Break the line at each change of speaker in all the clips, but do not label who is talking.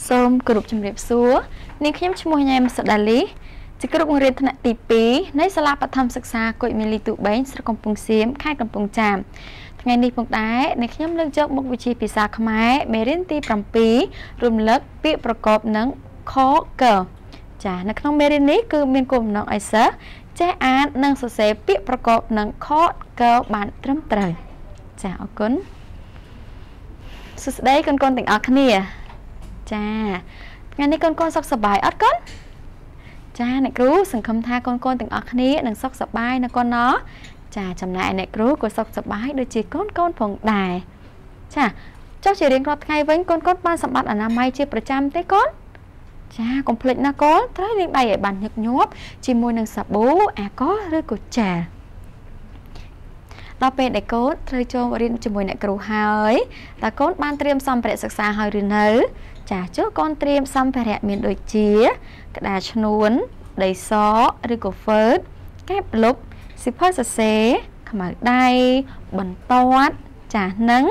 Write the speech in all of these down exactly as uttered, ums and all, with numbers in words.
សូមគោរពជំរាបសួរនាងខ្ញុំឈ្មោះញ៉ែមសុដាលីជាគ្រូបង្រៀនថ្នាក់ទីពីរនៃសាលាបឋមសិក្សាគុយមីលីទូបេងស្រុកកំពង់សៀមខេត្តកំពង់ចាមថ្ងៃនេះផងដែរនាងខ្ញុំលើកយកមុខវិជ្ជាភាសាខ្មែរមេរៀនទី7រំលឹកពាក្យប្រកបនឹងខកចានៅក្នុងមេរៀននេះគឺមានគោលបំណងឲ្យសិស្សចេះអាននិងសរសេរពាក្យប្រកបនឹងខកបានត្រឹមត្រូវចាអរគុណសួស្តីកូនកូនទាំងអស់គ្នាចាថ្ងៃនេះកូនកូនសុខសប្បាយអត់កូនចាអ្នកគ្រូសង្ឃឹមថាកូនកូនទាំងអស់គ្នានឹងសុខសប្បាយណាកូនណចាចំណែកអ្នកគ្រូក៏សុខសប្បាយដូចជាកូនកូនផងដែរចាចុះជារៀងរាល់ថ្ងៃវិញកូនកូនបានសម្បត្តិអនាម័យជាប្រចាំទេកូនចាកុំភ្លេចណាកូនត្រូវលាងដៃឲ្យបានញឹកញាប់ជាមួយនឹងសាប៊ូអាល់កុលឬក៏ជែលដល់ពេលដែលកូនត្រូវចូលរៀនជាមួយអ្នកគ្រូហើយតើកូនបានត្រៀមសម្ភារៈសិក្សាហើយឬនៅចាចុះកូនត្រៀមសម្ភារៈមានដូចជាក្តារឈ្នួនដីសឬក៏ហ្វឺតកែបលុបសៀវភៅសរសេរខ្មៅដៃបន្ទាត់ចានឹង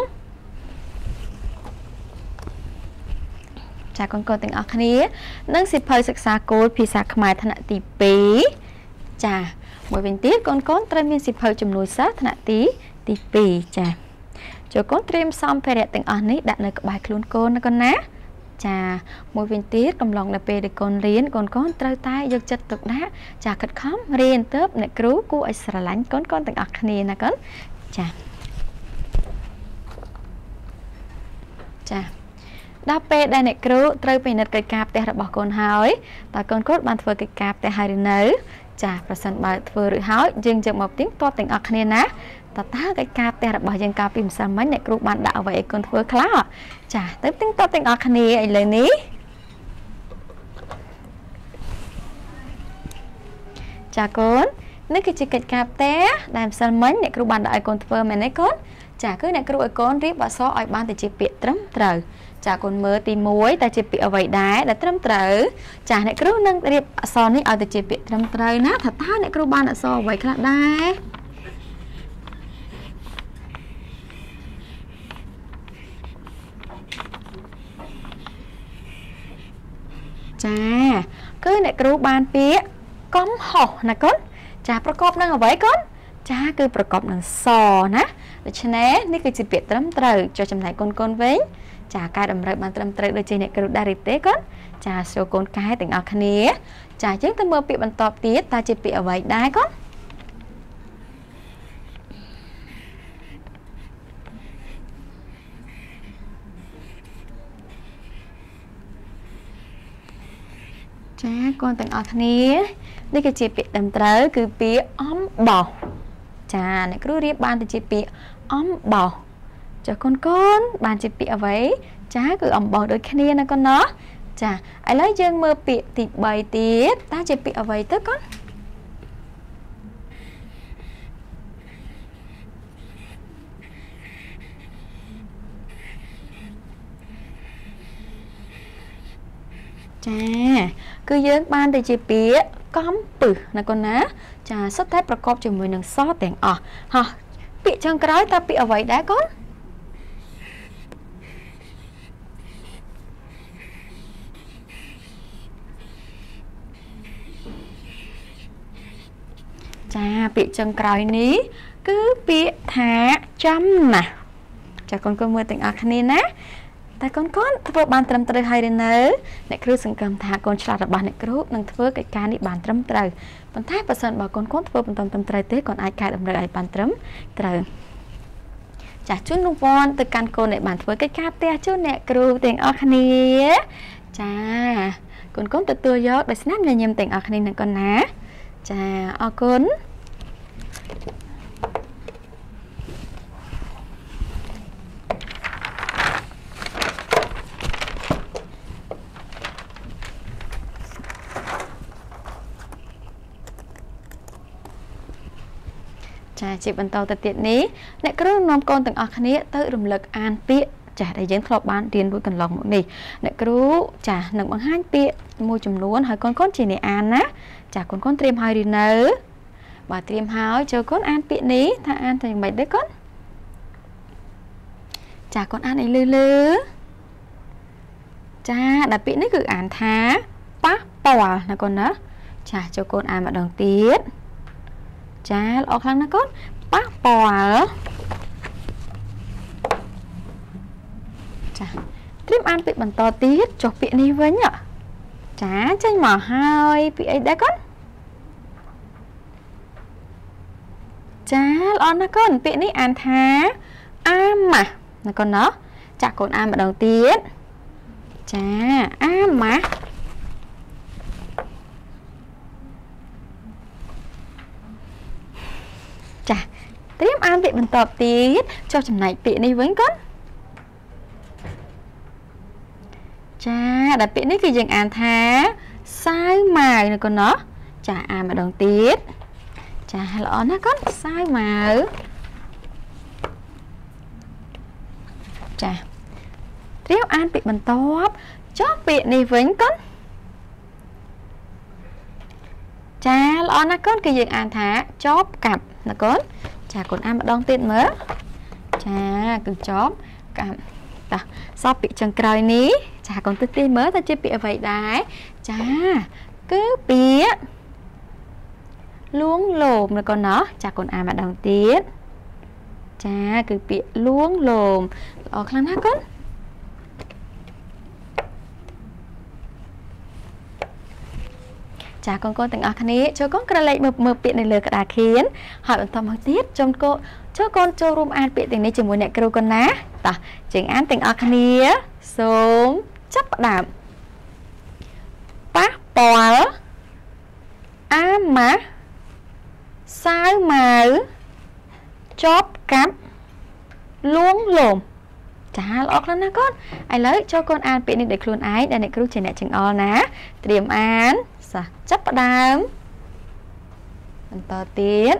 ចាកូនកូនទាំងអស់គ្នានឹងសៀវភៅសិក្សាគោលភាសាខ្មែរថ្នាក់ទីពីរចាមួយវិញទៀតកូនកូនត្រូវមានសៀវភៅជំនួយសិស្សថ្នាក់ទីទីពីរចាចូលកូនត្រៀមសម្ភារៈទាំងអស់នេះដាក់នៅក្បែរខ្លួនកូនណាកូនណាចាមួយវិញទៀតកំឡុងដល់ពេលដែលកូនរៀនកូនកូនត្រូវតែយកចិត្តទុកដាក់ចាខិតខំរៀនទៅអ្នកគ្រូគួរឲ្យស្រឡាញ់កូនកូនទាំងអស់គ្នាណាកូនចាចាដល់ពេលដែលអ្នកគ្រូត្រូវពិនិត្យកិច្ចការផ្ទះរបស់កូនហើយតើកូនកូនបានធ្វើកិច្ចការផ្ទះហើយឬនៅចាប្រសិនបើធ្វើរួចហើយយើងយកមកទៀងទាត់ទាំងអស់គ្នាណាតើតើកិច្ចការផ្ទះរបស់យើងកាលពីម្សិលមិញអ្នកគ្រូបានដាក់អ្វីឲ្យកូនធ្វើខ្លះចាទៅទៀងទាត់ទាំងអស់គ្នាឥឡូវនេះចាកូននេះគឺជាកិច្ចការផ្ទះដែលម្សិលមិញអ្នកគ្រូបានដាក់ឲ្យកូនធ្វើមែនទេកូនចាគឺអ្នកគ្រូឲ្យកូនរៀបអក្សរឲ្យបានទៅជាពាក្យត្រឹមត្រូវចាកូនមើលទីមួយតើជាពាក្យអ្វីដែរដែលត្រឹមត្រូវចាអ្នកគ្រូនឹងរៀបអក្សរនេះឲ្យទៅជាពាក្យត្រឹមត្រូវណាថាតើអ្នកគ្រូបានអក្សរអ្វីខ្លះដែរចាគឺអ្នកគ្រូបានពាក្យកំហុសណាកូនចាប្រកបនឹងអ្វីកូនចាគឺប្រកបនឹងសណាដូច្នេះនេះគឺជាពាក្យត្រឹមត្រូវចុះចំណែកកូនកូនវិញចាកែតម្រូវបានត្រឹមត្រូវដូចជាអ្នកគ្រូដែរឬទេកូនចាចូលកូនកែទាំងអស់គ្នាចាយើងទៅមើលពាក្យបន្តទៀតតើជាពាក្យអ្វីដែរកូនចាកូនទាំងអស់គ្នានេះគឺជាពាក្យត្រឹមត្រូវគឺពាក្យអំបោសចាអ្នកគ្រូរៀបបានទៅជាពាក្យអំបោសចុះកូនកូនបានជាពាក្យអ្វីចាគឺអំបោសដូចគ្នាណាកូនណាចាឥឡូវយើងមើលពាក្យទីបីទៀតតើជាពាក្យអ្វីទៅកូនចាគឺយើងបានទៅជាពាក្យកំពឹសណាកូនណាចាសុទ្ធតែប្រកបជាមួយនឹងសទាំងអស់ហោះពាក្យចុងក្រោយតើពាក្យអ្វីដែរកូនចាពាក្យចុងក្រោយនេះគឺពាក្យថាចំណាស់ចាកូនកូនមើលទាំងអស់គ្នាណាតែកូនកូនធ្វើបានត្រឹមត្រូវហើយឬនៅអ្នកគ្រូសង្ឃឹមថាកូនឆ្លាតរបស់អ្នកគ្រូនឹងធ្វើកិច្ចការនេះបានត្រឹមត្រូវប៉ុន្តែបើសិនបើកូនកូនធ្វើមិនត្រឹមត្រូវទេកូនអាចកែតម្រូវឲ្យបានត្រឹមត្រូវចាជូនរង្វាន់ទៅកាន់កូនដែលបានធ្វើកិច្ចការផ្ទះជូនអ្នកគ្រូទាំងអស់គ្នាចាកូនកូនទទួលយកដោយស្នាមញញឹមទាំងអស់គ្នានឹងកូនណាចាអរគុណចាជាបន្តទៅទៀតនេះអ្នកគ្រូនាំកូនទាំងអស់គ្នាទៅរំលឹកអានពាក្យចាដែលយើងធ្លាប់បានរៀនរួចកន្លងមកនេះអ្នកគ្រូចានឹងបង្ហាញពាក្យមួយចំនួនហើយកូនកូនជាអ្នកអានណាចាកូនកូនត្រៀមហើយឬនៅបើត្រៀមហើយចូលកូនអានពាក្យនេះថាអានទៅយ៉ាងម៉េចដែរកូនចាកូនអានឲ្យលឺលឺ cha đã bị nít cứ án thá bá bò là con đó cha cho con án mà đằng tiết cha ở khăn nó con bá bò cha tiếp ăn bị bằng to tiết cho bị đi với nhở chả tranh mà hai bị ấy đã con chá lo nó con bị ní ăn thá am mà là con nó chả còn am mà đầu tiên chà am mà chà tiếp ăn bị bằng tọp tiết cho chừng này bị đi với con chà đã bị ní cái dừng ăn thá sai mài này con nó chà am mà đầu tiết chà lọ nó có sai mà chà tiếp ăn bị bằng top chót bị này với con chà lọ nó có cái gì ăn thả chóp cặp là con chà còn ăn mà đong tiền mới chà cứ chóp cặp ta sao bị chân cày ní chà còn tự tin mới ta chưa bị vậy đấy chà cứ biết luống lồm là con nó chả còn ai mà đầu tiên chà cứ bị luống lồm ở khăn hát con chà con con từng ở khăn ấy cho con cái lệ mờ mờ bị này lừa cả đà khiến hỏi bằng tầm hơi tiết trong cô cho con cho room an bị tình này chỉ muốn nhẹ kêu con ná ta chỉnh an từng ở khăn ấy xuống chấp đảm bác bò á má sai mà chóp cắm luống lồm chả lọt lên nó con ai lấy cho con ăn bị để luôn ái đây này cứ chỉ nè chừng o ná điểm án sa chấp đám tờ tiến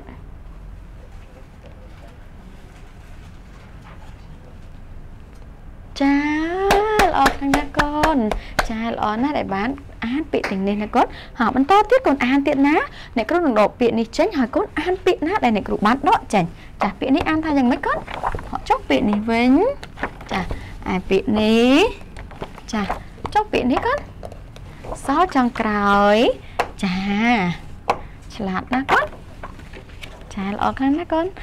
cha lọt lên nó con cha lọt nó để bán ăn bị tình nên là con họ bán to tiết còn ăn tiện ná này có đường độ bị này tránh hỏi con ăn bị ná đây này cứ bán đó chảnh chả bị này ăn thay rằng mấy con họ chóc bị này với chả ai bị này chả chóc bị này con xó trong còi chà lạt ná con chà lọt lên ná con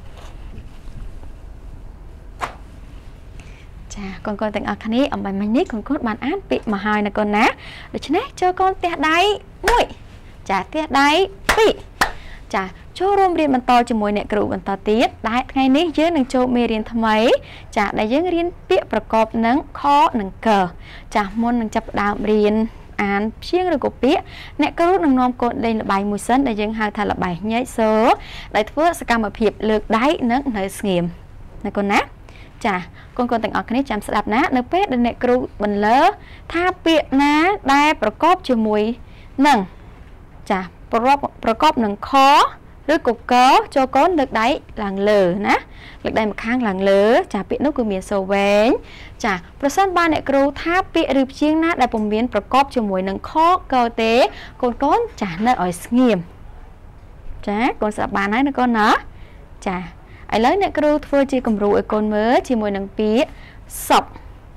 chà con con từng ở khăn ấy ở bài mình nít con cốt bàn át bị mà hai là con ná để cho nét cho con tia đáy mũi chà tia đáy bị chà cho rôm riêng bàn to cho mùi nè cựu bàn to tiết đại ngày nít dưới nâng cho mê riêng thầm ấy chà đại dưới riêng biếtประกอบ nâng khó nâng cờ chà môn nâng chấp đạo riêng án riêng rồi của biết nè cựu nâng nom con đây là bài mùi sân đại dương hai thay là bài nhảy số đại thưa sẽ cầm ở hiệp lược đáy nâng nơi nghiệm này con ná chà con con từng ở cái này chăm sạch ná nước pet đây này kêu bình lỡ tha biệt ná đaiประกอบ cho mùi nâng chàประกอบ nâng khó rồi cục có cho con được đấy làng lờ ná lực đây một khang làng lờ chà biệt nó cứ miền sầu vén chà percent ba này kêu tha biệt rượu chiên ná đại bồng miền ประกอบ cho mùi nâng khó cơ tế con con chà nơi ở nghiêm chà con sợ bà nói nữa con nó chà ai lấy nè kêu phơi chỉ cầm rượu con mới chỉ mùi nâng pía sọc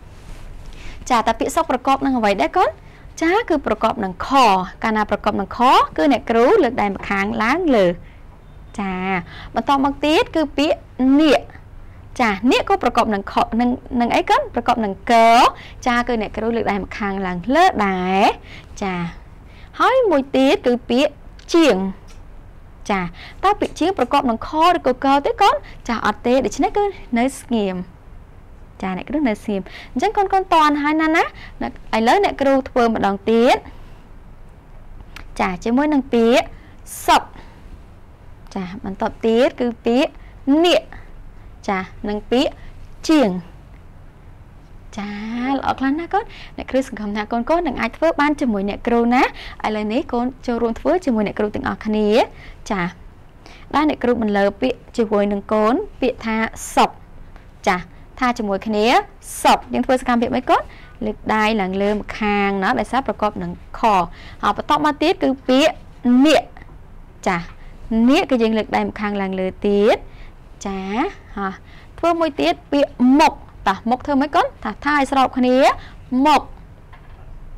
chả ta pía sọc ประกอบ nâng vậy đấy con chá cứ ประกอบ nâng kho cả na ประกอบ nâng khó cứ nè kêu lực đại một kháng láng lử chà mà to bằng tiết cứ pía nịa chà nịa có ประกอบ nâng kho nâng nâng ấy con ประกอบ nâng cớ chá cứ nè kêu lực đại một kháng láng lơ đái chà hỏi mùi tiết cứ pía chiềng chà ta bị chiếc ประกอบ nâng kho được cơ tới con chà ở tê để cho cứ nơi nghiệm chà này cứ nơi nghiệm chẳng con con toàn hai năn á ai lớn này cứ thưa một đòn tiết chà chỉ mới nâng pía sọc chà bằng tập tiết cứ pía nịa chà nâng pía chiềng chà lọt lên á con này cứ cầm na con con đừng ai thưa ban cho mùi nè kêu ná ai lấy nấy con cho luôn thưa cho mùi nè kêu từng ở khăn ý chà đây này kêu mình lờ bị chỉ mùi nâng cốn bị tha sọc chà tha cho mùi khăn ý sọc nhưng thưa sẽ cầm bị mấy con lực đai là lơ một hàng nó để sắp ประกอบ nâng kho họ bắt tóc ma tiết cứ bị nịa chà nịa cái dân lực đai một hàng là lơ tiết chà hả thưa mùi tiết bị mộc ta mộc thưa mấy con thà thai sọc khăn ý mộc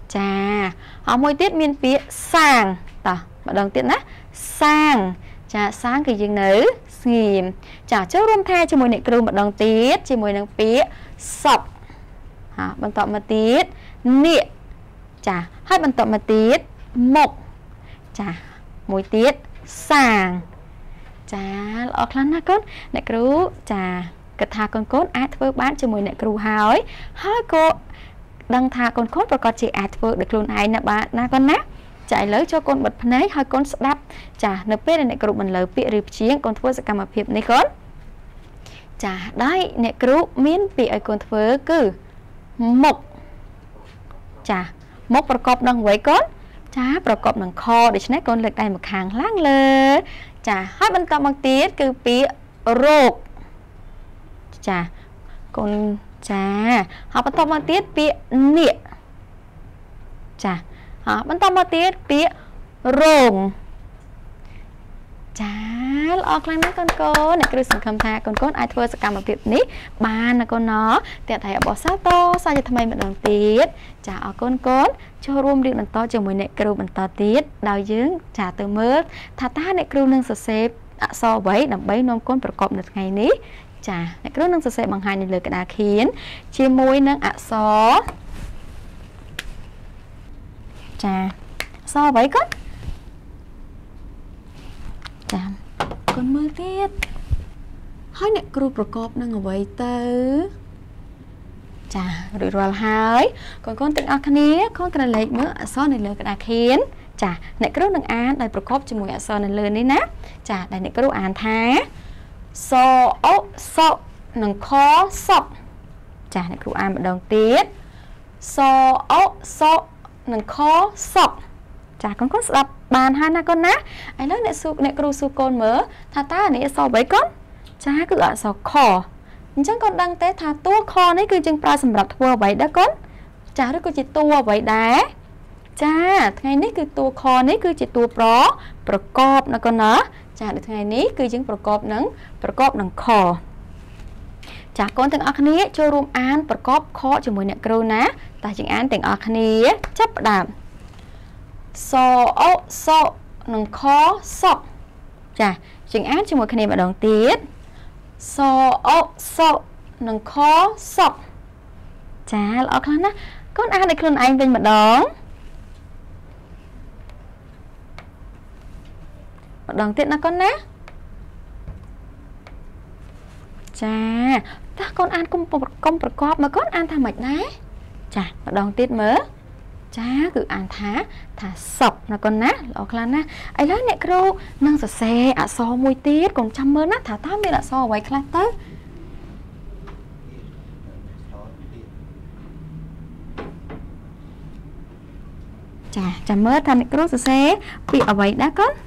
chà họ môi tiết miên phía sang ta mà đồng tiết nè sang chà sang cái dương nữ nghìm chà chớ rôm thay cho môi nệ kêu mà đồng tiết cho môi nâng phía sọc hả bằng tọa mà tiết nịa chà hai bằng tọa mà tiết mộc chà môi tiết sang chà lọ khăn na con nè kêu chàกระทาcon cốt aiធ្វើបានជាមួយអ្នកគ្រូហើយហើយក៏ដឹងថាកូន cốt ប្រកាសជាអាចធ្វើដោយខ្លួនឯងណាបាទណាកូនណាចាឥឡូវចូលកូនបិទភ្នែកហើយកូនស្ដាប់ចានៅពេលដែលអ្នកគ្រូបន្លឺពាក្យឬព្យាង្គកូនធ្វើសកម្មភាពនេះកូនចាដោយអ្នកគ្រូមានពាក្យឲ្យកូនធ្វើគឺមុខចាមុខប្រកបនឹងអ្វីកូនចាប្រកបនឹងខដូច្នេះកូនលើកដៃម្ខាងឡើងលើចាហើយបន្តមកទៀតគឺពាក្យរោគចាកូនចាហើយបន្តមកទៀតពាក្យនៀកចាហើយបន្តមកទៀតពាក្យរងចាល្អខ្លាំងណាស់កូនកូនអ្នកគ្រូសង្ឃឹមថាកូនកូនអាចធ្វើសកម្មភាពនេះបានណាកូនណោះតែតែអបអរសាទរសាជាថ្មីម្ដងទៀតចាអរគុណកូនចូលរួមរៀនបន្តជាមួយអ្នកគ្រូបន្តទៀតដោយយើងចាទៅមើលថាតើអ្នកគ្រូនឹងសរសេរអក្សរអ្វីដើម្បីនាំកូនប្រកបនៅថ្ងៃនេះចាអ្នកគ្រូនឹងសរសេរបង្ហាញនៅលើក្តារខៀនជាមួយនឹងអក្សរចាអក្សរអ្វីកូនចាកូនមើលទៀតហើយអ្នកគ្រូប្រកបនឹងអ្វីទៅចារួចរាល់ហើយកូនកូនទាំងអស់គ្នាកូនក្រឡេកមើលអក្សរនៅលើក្តារខៀនចាអ្នកគ្រូនឹងអានដោយប្រកបជាមួយអក្សរនៅលើនេះណាចាដែលអ្នកគ្រូអានថាសអសនឹងខសក់ចាអ្នកគ្រូអានម្ដងទៀតសអសនឹងខសក់ចាកូនកូនស្ដាប់បានហើយណាកូនណាឥឡូវអ្នកស៊ូអ្នកគ្រូស៊ូកូនមើលថាតើនេះអក្សរអ្វីកូនចាគឺអក្សរខអញ្ចឹងកូនដឹងទេថាតួខនេះគឺយើងប្រើសម្រាប់ធ្វើអ្វីដែរកូនចាឬក៏ជាតួអ្វីដែរចាថ្ងៃនេះគឺតួខនេះគឺជាតួប្រប្រកបណាកូនណាចានៅថ្ងៃនេះគឺយើងប្រកបនឹងប្រកបនឹងខចាកូនទាំងអស់គ្នាចូលរួមអានប្រកបខជាមួយអ្នកគ្រូណាតែយើងអានទាំងអស់គ្នាចាប់ផ្ដើមសអសនឹងខសក់ចាយើងអានជាមួយគ្នាម្ដងទៀតសអសនឹងខសក់ចាល្អខ្លាំងណាស់កូនអានឲ្យខ្លួនឯងវិញម្ដងម្ដងទៀតណាកូនណាចាតើកូនអានកុំកុំប្រកបមកកូនអានថាម៉េចដែរចាម្ដងទៀតមើលចាគឺអានថាថាសក់ណាកូនណាល្អខ្លាំងណាស់ឥឡូវអ្នកគ្រូនឹងសរសេរអក្សរមួយទៀតកូនចាំមើលណាថាតើមានអក្សរអ្វីខ្លះទៅចាចាំមើលថាអ្នកគ្រូសរសេរពាក្យអ្វីដែរកូន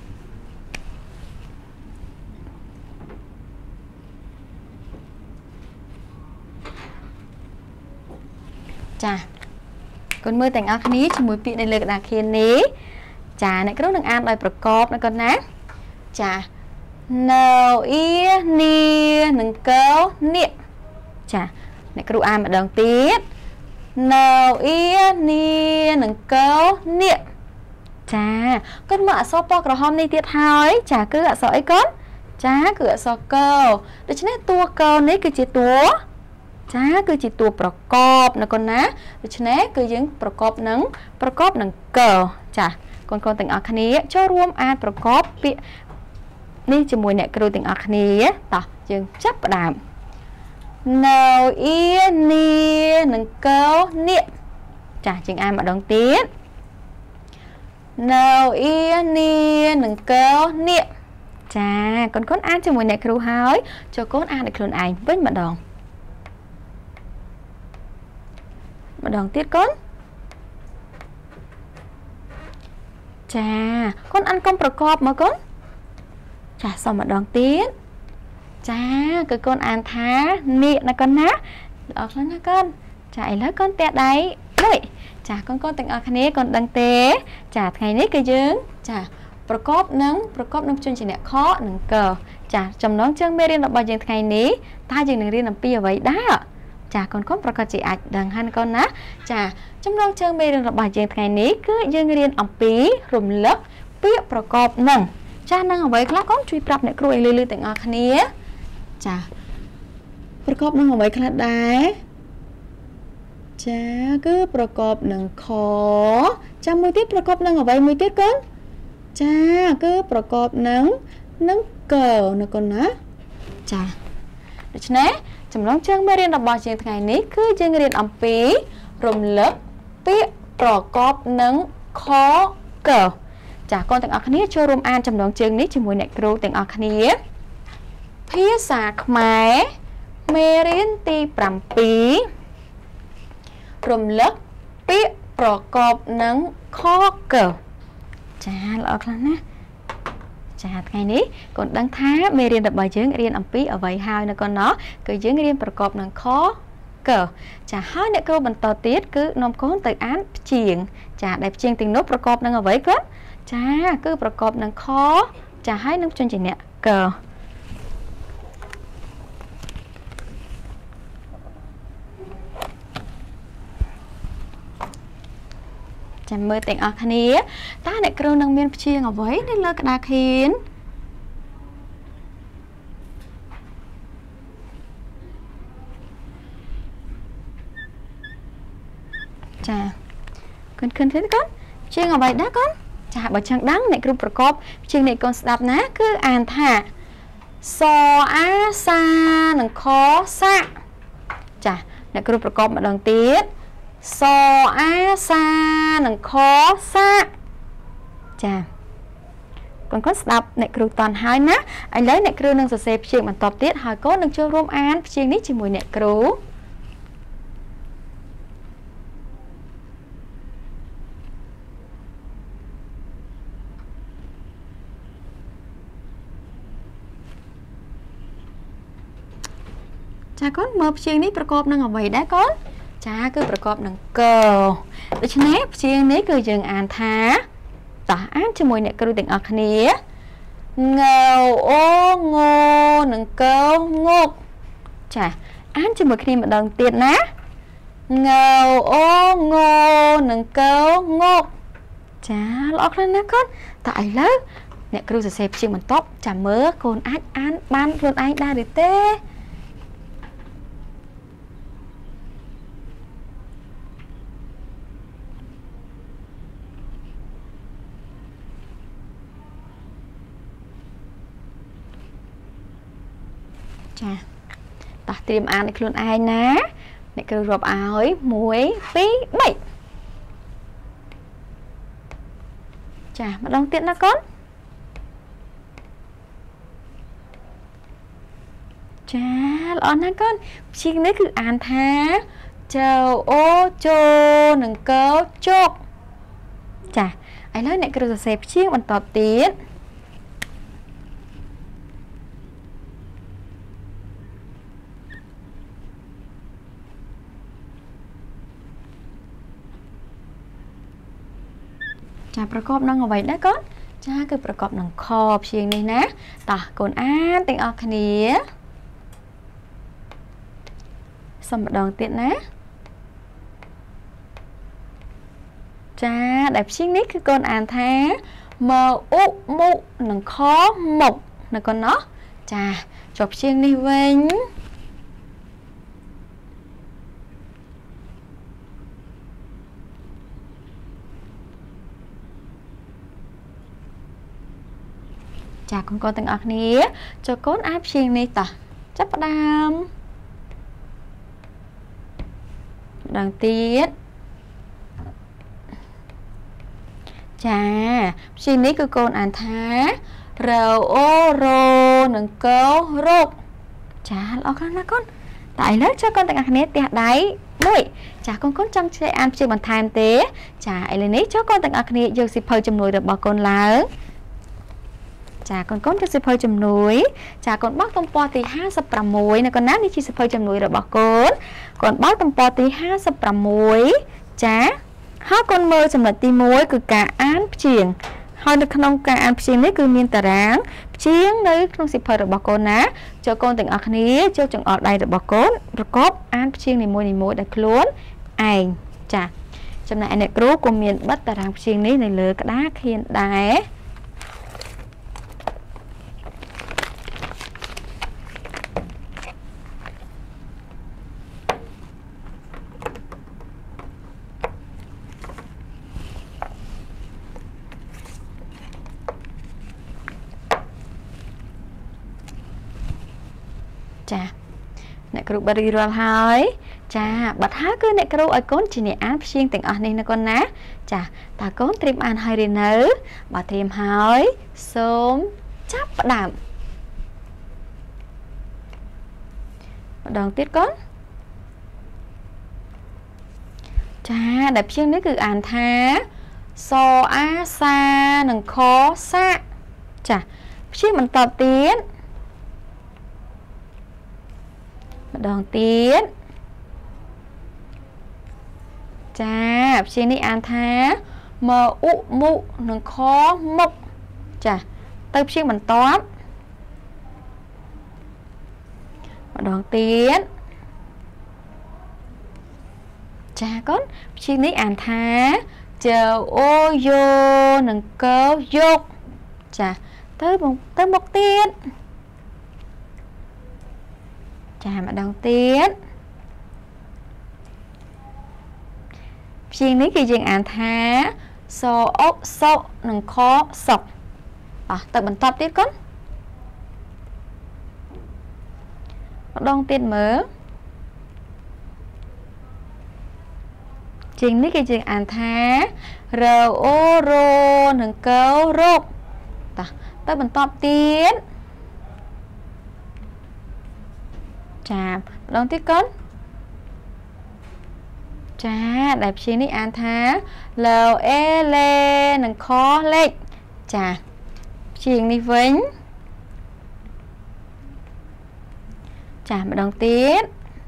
ចាកូនមើលទាំងអស់គ្នាជាមួយពាក្យនៅលើក្តារខៀននេះចាអ្នកគ្រូនឹងអានដោយប្រកបណាកូនណាចាណៅអ៊ីនីនឹងកោនេះចាអ្នកគ្រូអានម្ដងទៀតណៅអ៊ីនីនឹងកោនេះចាកូនមើលអក្សរពណ៌ក្រហមនេះទៀតហើយចាគឺអក្សរអីកូនចាគឺអក្សរកោដូច្នេះតួកោនេះគឺជាតួចាគឺជាតួប្រកបណាកូនណាដូច្នេះគឺយើងប្រកបនឹងប្រកបនឹងកចាកូនកូនទាំងអស់គ្នាចូលរួមអានប្រកបពាក្យនេះជាមួយអ្នកគ្រូទាំងអស់គ្នាតោះយើងចាប់ផ្ដើមណៅអ៊ីនីនឹងកោនេះចាយើងអានម្ដងទៀតណៅអ៊ីនីនឹងកោនេះចាកូនកូនអានជាមួយអ្នកគ្រូហើយចូលកូនអានឲ្យខ្លួនឯងវិញម្ដងម្ដងទៀតកូនចាកូនអានកុំប្រកបមកកូនចាសុំម្ដងទៀតចាគឺកូនអានថានេះណាកូនណាល្អខ្លាំងណាស់កូនចាឥឡូវកូនទះដៃលេចាកូនកូនទាំងអស់គ្នាកូនដឹងទេចាថ្ងៃនេះគឺយើងចាប្រកបនឹងប្រកបនឹងព្យញ្ជនៈខនិងកចាចំណងជើងមេរៀនរបស់យើងថ្ងៃនេះតើយើងនឹងរៀនអំពីអ្វីដែរចាកូនកូនប្រកាសជាអាចដឹងហើយកូនណាចាចំណងជើងមេរៀនរបស់យើងថ្ងៃនេះគឺយើងរៀនអំពីរំលឹកពាក្យប្រកបនឹងចាស់នឹងអ្វីខ្លះកូនជួយប្រាប់អ្នកគ្រូឲ្យលឺៗទាំងអស់គ្នាចាប្រកបនឹងអ្វីខ្លះដែរចាគឺប្រកបនឹងខចាំមួយទៀតប្រកបនឹងអ្វីមួយទៀតកូនចាគឺប្រកបនឹងនឹងកណាកូនណាចាដូច្នេះចំណងជើងមេរៀនរបស់យើងថ្ងៃនេះគឺយើងរៀនអំពីរំលឹកពាក្យប្រកបនឹងខកចាកូនទាំងអស់គ្នាចូលរួមអានចំណងជើងនេះជាមួយអ្នកគ្រូទាំងអស់គ្នាភាសាខ្មែរមេរៀនទីប្រាំពីររំលឹកពាក្យប្រកបនឹងខកចាល្អខ្លាំងណាស់ចាថ្ងៃនេះកូនដឹងថាមេរៀនរបស់យើងរៀនអំពីអ្វីហើយនៅកូនណោះគឺយើងរៀនប្រកបនឹងខកចាហើយអ្នកគ្រូបន្តទៀតគឺនាំកូនទៅអានព្យាង្គចាដែលព្យាង្គទាំងនោះប្រកបនឹងអ្វីគាត់ចាគឺប្រកបនឹងខចាហើយនឹងព្យញ្ជនៈកចាំមើលទាំងអស់គ្នាតើអ្នកគ្រូនឹងមានព្យាង្គអ្វីនៅលើក្តារខៀនចាកូនឃើញទេកូនព្យាង្គអ្វីដែរកូនចាបើចង់ដឹងអ្នកគ្រូប្រកបព្យាង្គនេះកូនស្ដាប់ណាគឺអានថាសអាសានិងខសាចាអ្នកគ្រូប្រកបម្ដងទៀតសអាសានិងខសាចាកូនកូនស្ដាប់អ្នកគ្រូតន់ហើយណាឥឡូវអ្នកគ្រូនឹងសរសេរព្យាង្គបន្តទៀតហើយកូននឹងចូលរួមអានព្យាង្គនេះជាមួយអ្នកគ្រូចាកូនមើលព្យាង្គនេះប្រកបនឹងអ្វីដែរកូនចាគឺប្រកបនឹងកដូច្នេះព្យាង្គនេះគឺយើងអានថាតោះអានជាមួយអ្នកគ្រូទាំងអស់គ្នាងើអូងោនិងកងុកចាអានជាមួយគ្នាម្ដងទៀតណាងើអូងោនិងកងុកចាល្អខ្លាំងណាស់កូនតើឥឡូវអ្នកគ្រូសរសេរព្យាង្គបន្តចាំមើលកូនអាចអានបានខ្លួនឯងដែរឬទេចាតោះត្រៀមអានឲ្យខ្លួនឯងណាអ្នកគ្រូរាប់ឲ្យមួយពីរបីចាម្ដងទៀតណាកូនចាល្អណាស់កូនព្យាង្គនេះគឺអានថាចៅអូជោនិងកោជុកចាឥឡូវអ្នកគ្រូសរសេរព្យាង្គបន្តទៀតចាប្រកបនឹងអ្វីដែរកូនចាគឺប្រកបនឹងខព្យាង្គនេះណាតោះកូនអានទាំងអស់គ្នាសុំម្ដងទៀតណាចាដែលព្យាង្គនេះគឺកូនអានថាមើអ៊ុមុនិងខមុកណាកូនណោះចាចុះព្យាង្គនេះវិញចាកូនកូនទាំងអស់គ្នាចូលកូនអានព្យាង្គនេះតោះចាប់ផ្ដើមម្ដងទៀតចាព្យាង្គនេះគឺកូនអានថារអូរោនិងកោរកចាល្អខ្លាំងណាស់កូនតែឥឡូវចូលកូនទាំងអស់គ្នាទះដៃមួយចាកូនកូនចង់ជួយអានព្យាង្គបន្ថែមទេចាឥឡូវនេះចូលកូនទាំងអស់គ្នាយកសៀវភៅជំនួយរបស់កូនឡើងចាកូនកូនយកសៀវភៅជំនួយចាកូនបោះទំព័រទីห้าสิบหกនៅកូនណានេះជាសៀវភៅជំនួយរបស់កូនកូនបោះទំព័រទីห้าสิบหกចាហើយកូនមើលចំណុចទីមួយគឺការអានព្យាង្គហើយនៅក្នុងការអានព្យាង្គនេះគឺមានតារាងព្យាង្គនៅក្នុងសៀវភៅរបស់កូនណាចូលកូនទាំងអស់គ្នាចូលចង្អុលដៃរបស់កូនប្រកបអានព្យាង្គនីមួយៗដោយខ្លួនឯងចាចំណែកអ្នកគ្រូក៏មានបិទតារាងព្យាង្គនេះនៅលើក្តារខៀនដែរចាអ្នកគ្រូបរិយាល់ហើយចាបាត់ហើយគឺអ្នកគ្រូឲ្យកូនជាអ្នកអានព្យាង្គទាំងអស់នេះណាកូនណាចាតើកូនត្រៀមអានហើយឬនៅបើត្រៀមហើយសូមចាប់ផ្ដើមម្ដងទៀតកូនចាដែលព្យាង្គនេះគឺអានថាសអាសានិងខសាចាព្យាង្គបន្តទៀតម្ដងទៀតចាព្យាង្គនេះអានថាមអ៊ុមុនិងខមុកចាទៅព្យាង្គបន្ទាប់ម្ដងទៀតចាកូនព្យាង្គនេះអានថាចអូយោនិងកោយកចាទៅទៅមុខទៀតចាម្ដងទៀតព្យាង្គនេះគឺយើងអានថាសអុកសុនិងខសុកអោះទៅបន្តទៀតកូនម្ដងទៀតមើលព្យាង្គនេះគឺយើងអានថារអូរោនិងកោរោគតោះទៅបន្តទៀតចាម្ដងទៀតកូនចាដែលព្យាង្គនេះអានថាលអេលេនិងខលេខចាព្យាង្គនេះវិញចាម្ដងទៀត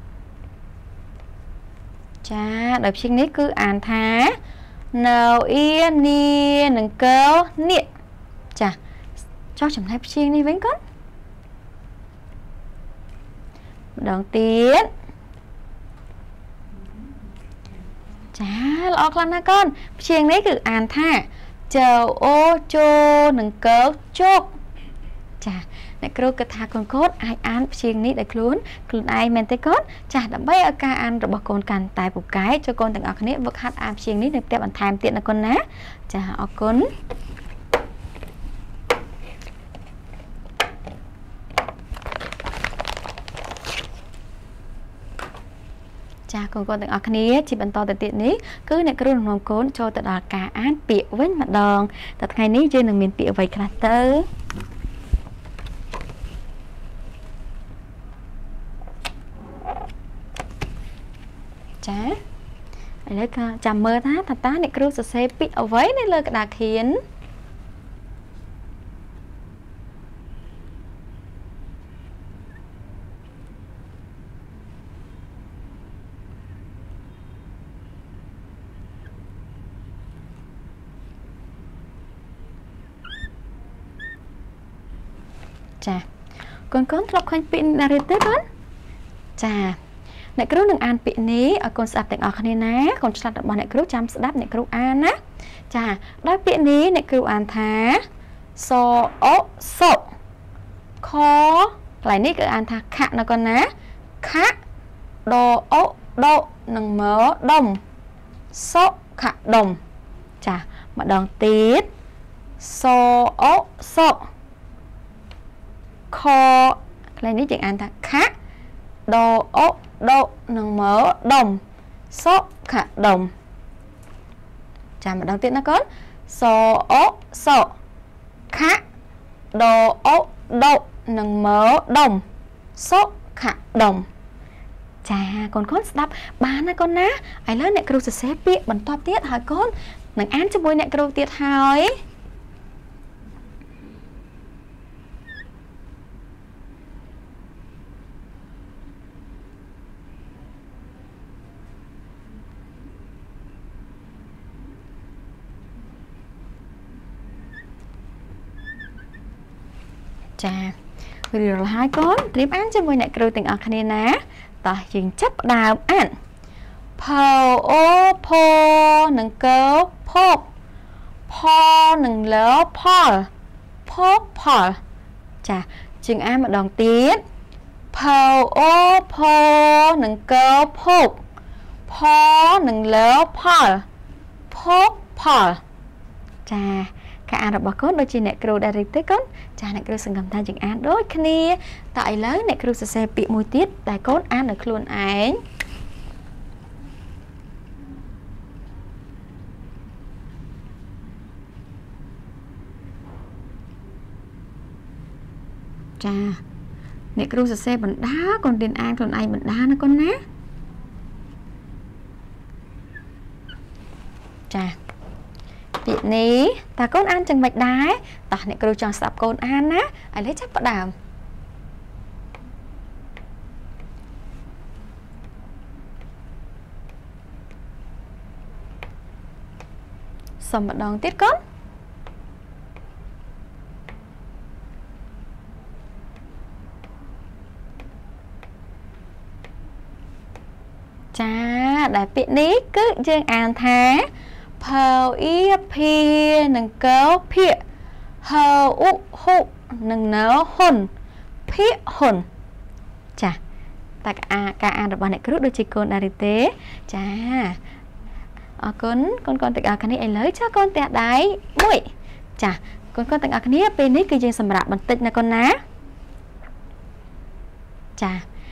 ចាដែលព្យាង្គនេះគឺអានថាណៅអ៊ីនីនិងកោនេះចាចោះចំណែកព្យាង្គនេះវិញកូនម្ដងទៀតចាល្អខ្លាំងណាស់កូនព្យាង្គនេះគឺអានថាចៅអូជូនិងកោជោគចាអ្នកគ្រូគិតថាកូនកូនអាចអានព្យាង្គនេះដោយខ្លួនខ្លួនឯងមែនទេកូនចាដើម្បីឲ្យការអានរបស់កូនកាន់តែពូកែចូលកូនទាំងអស់គ្នាវឹកហាត់អានព្យាង្គនេះនៅផ្ទះបន្ថែមទៀតណាកូនណាចាអរគុណចាកូនកូនទាំងអស់គ្នាជាបន្តទៅទៀតនេះគឺអ្នកគ្រូនឹងនាំកូនចូលទៅដល់ការអានពាក្យវិញម្ដងតែថ្ងៃនេះយើងនឹងមានពាក្យអ្វីខ្លះទៅចាឥឡូវក៏ចាំមើលថាតើតាអ្នកគ្រូសរសេរពាក្យអ្វីនៅលើក្តារខៀនចាកូនកូនធ្លាប់ឃើញពាក្យណារៀនទេកូនចាអ្នកគ្រូនឹងអានពាក្យនេះឲ្យកូនស្ដាប់ទាំងអស់គ្នាណាកូនឆ្លាតរបស់អ្នកគ្រូចាំស្ដាប់អ្នកគ្រូអានណាចាដោយពាក្យនេះអ្នកគ្រូអានថាសអុសុខកន្លែងនេះគឺអានថាខណាកូនណាខដអុដនិងមដុំសុខដុំចាម្ដងទៀតសអុសុខកន្លែងនេះយើងអានថាខដអុដនិងមដុំសុខដុំចាំម្ដងទៀតណាកូនសអុសុខដអុដនិងមដុំសុខដុំចាកូនកូនស្ដាប់បានណាកូនណាឥឡូវអ្នកគ្រូសរសេរពាក្យបន្តទៀតហើយកូននឹងអានជាមួយអ្នកគ្រូទៀតហើយចារៀបរយហើយកូនត្រៀមអានជាមួយអ្នកគ្រូទាំងអស់គ្នាណាតោះយើងចាប់ផ្ដើមអានផ phao ô phô nâng cơ phốp phò nâng lỡ phò phốp phò chà chừng A một đòn tiết phao ô phô nâng cơ phốp phò nâng lỡ phò phốp phò chà cả anh đọc cốt đôi chị nè kêu đại dịch tới cốt cha nè kêu sừng cầm tay chừng anh đôi kia tại lớn nè kêu sẽ xe bị mùi tiết đại cốt anh được luôn ấy chà nè kêu sẽ xe bằng đá còn điện an còn ai bằng đá nó con ná chà việc ní ta con ăn chẳng bạch đá ta này kêu chọn sập con ăn á ai lấy chắc bắt đàm xong một đòn tiết con chà đại việc ní cứ dương ăn thá phao y phi nâng kéo phe hờ u hụ nâng nấu hồn phe hồn chà ta cả cả ăn được bạn này cứ đôi chị con đại tế chà à, con con con tịch à cái này ai lấy cho con tẹt đáy mũi chà con con tịch à cái này bênนี้คือยังสำหรับบันทึกนะconนะchà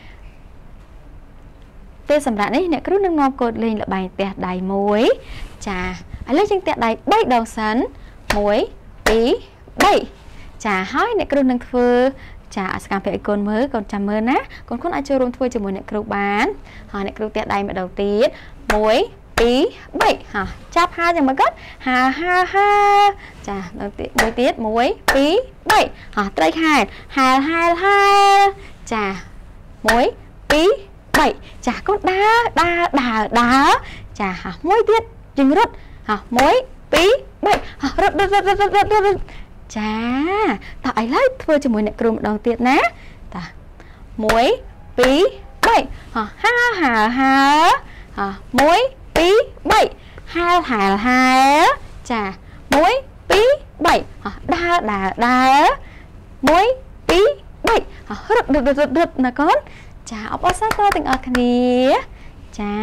tênสำหรับนี้เนี่ยcứ nâng ngọc cột lên là bài tẹt đáy muối chà ai lấy chân tẹt đáy bay đầu sắn muối tí bay chà hói này cứ nâng phơ chà cà phê con mới còn chăm mơ ná con con ai chơi rôm thôi cho mùi này cứ bán hỏi này cứ tẹt đáy mà đầu tiên muối tí bảy hả chắp hai chẳng mà cất hà ha ha chà muối tiết muối tí bảy hả tây hai hà hai hai chà muối tí bảy chà con đá đá đá đá chà hả muối tiết chừng rút hả muối tí bảy hả rút rút rút rút rút rút chà ta ấy lấy thôi cho muối này cứ một đồng tiết ná ta muối tí bảy hả ha hà ha hả muối tí bảy hai hà hai chà muối tí bảy đa đà đá muối tí bảy được được được được được nè con chà ốc ốc sát tình ở cái này chà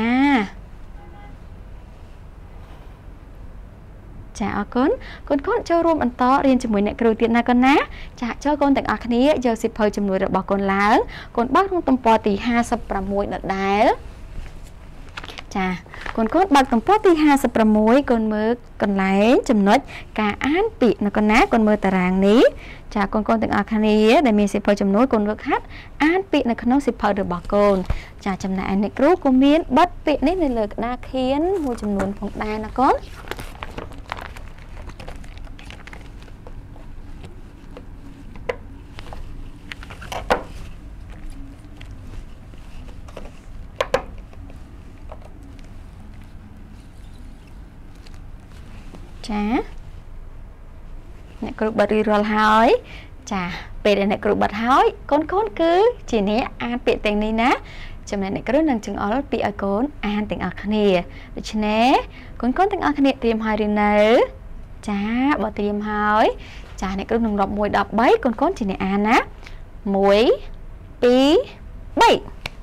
chà con con con cho rôm ăn to riêng cho mùi nè kêu tiền na con ná chà cho con tình ở cái này giờ xịt hơi chùm nuôi được bỏ con láng con bác không tầm po tỷ hai sập làm muối đợt đá chà con cốt bạc tầm postที่ห้าสิบหกcon mơ con lấy chấm nốt cả án bị là con ná con mơ tà ràng ní chà con con từng ở khăn ní để mình sẽ phơi chấm nốt con vượt hát án bị là con nó sẽ phơi được bỏ con chà chấm này này group của miến bắt bị nít này lời na khiến mua chấm nốt phòng đa là con chà nè cứ bật đi rồi hỏi chà về đây nè cứ bật hỏi con con cứ chỉ nè an bị tình này ná chấm này nè cứ năng chừng ở bị ở con an tình ở khăn nè được chứ nè con con tình ở khăn nè tìm hỏi đi nè chà bỏ tìm hỏi chà nè cứ năng đọc mùi đọc bấy con con chỉ nè an á muối tí bảy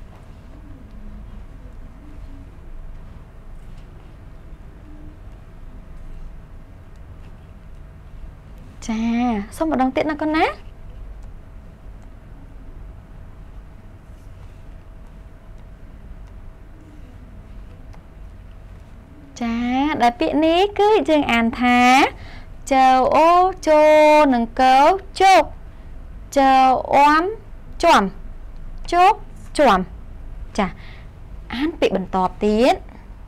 chà xong vào đồng tiện là con ná chà đã tiện ní cứ dừng an thá chờ ô chô nâng cấu chốt chờ oám chòm chốt chòm chà án bị bẩn tọp tiết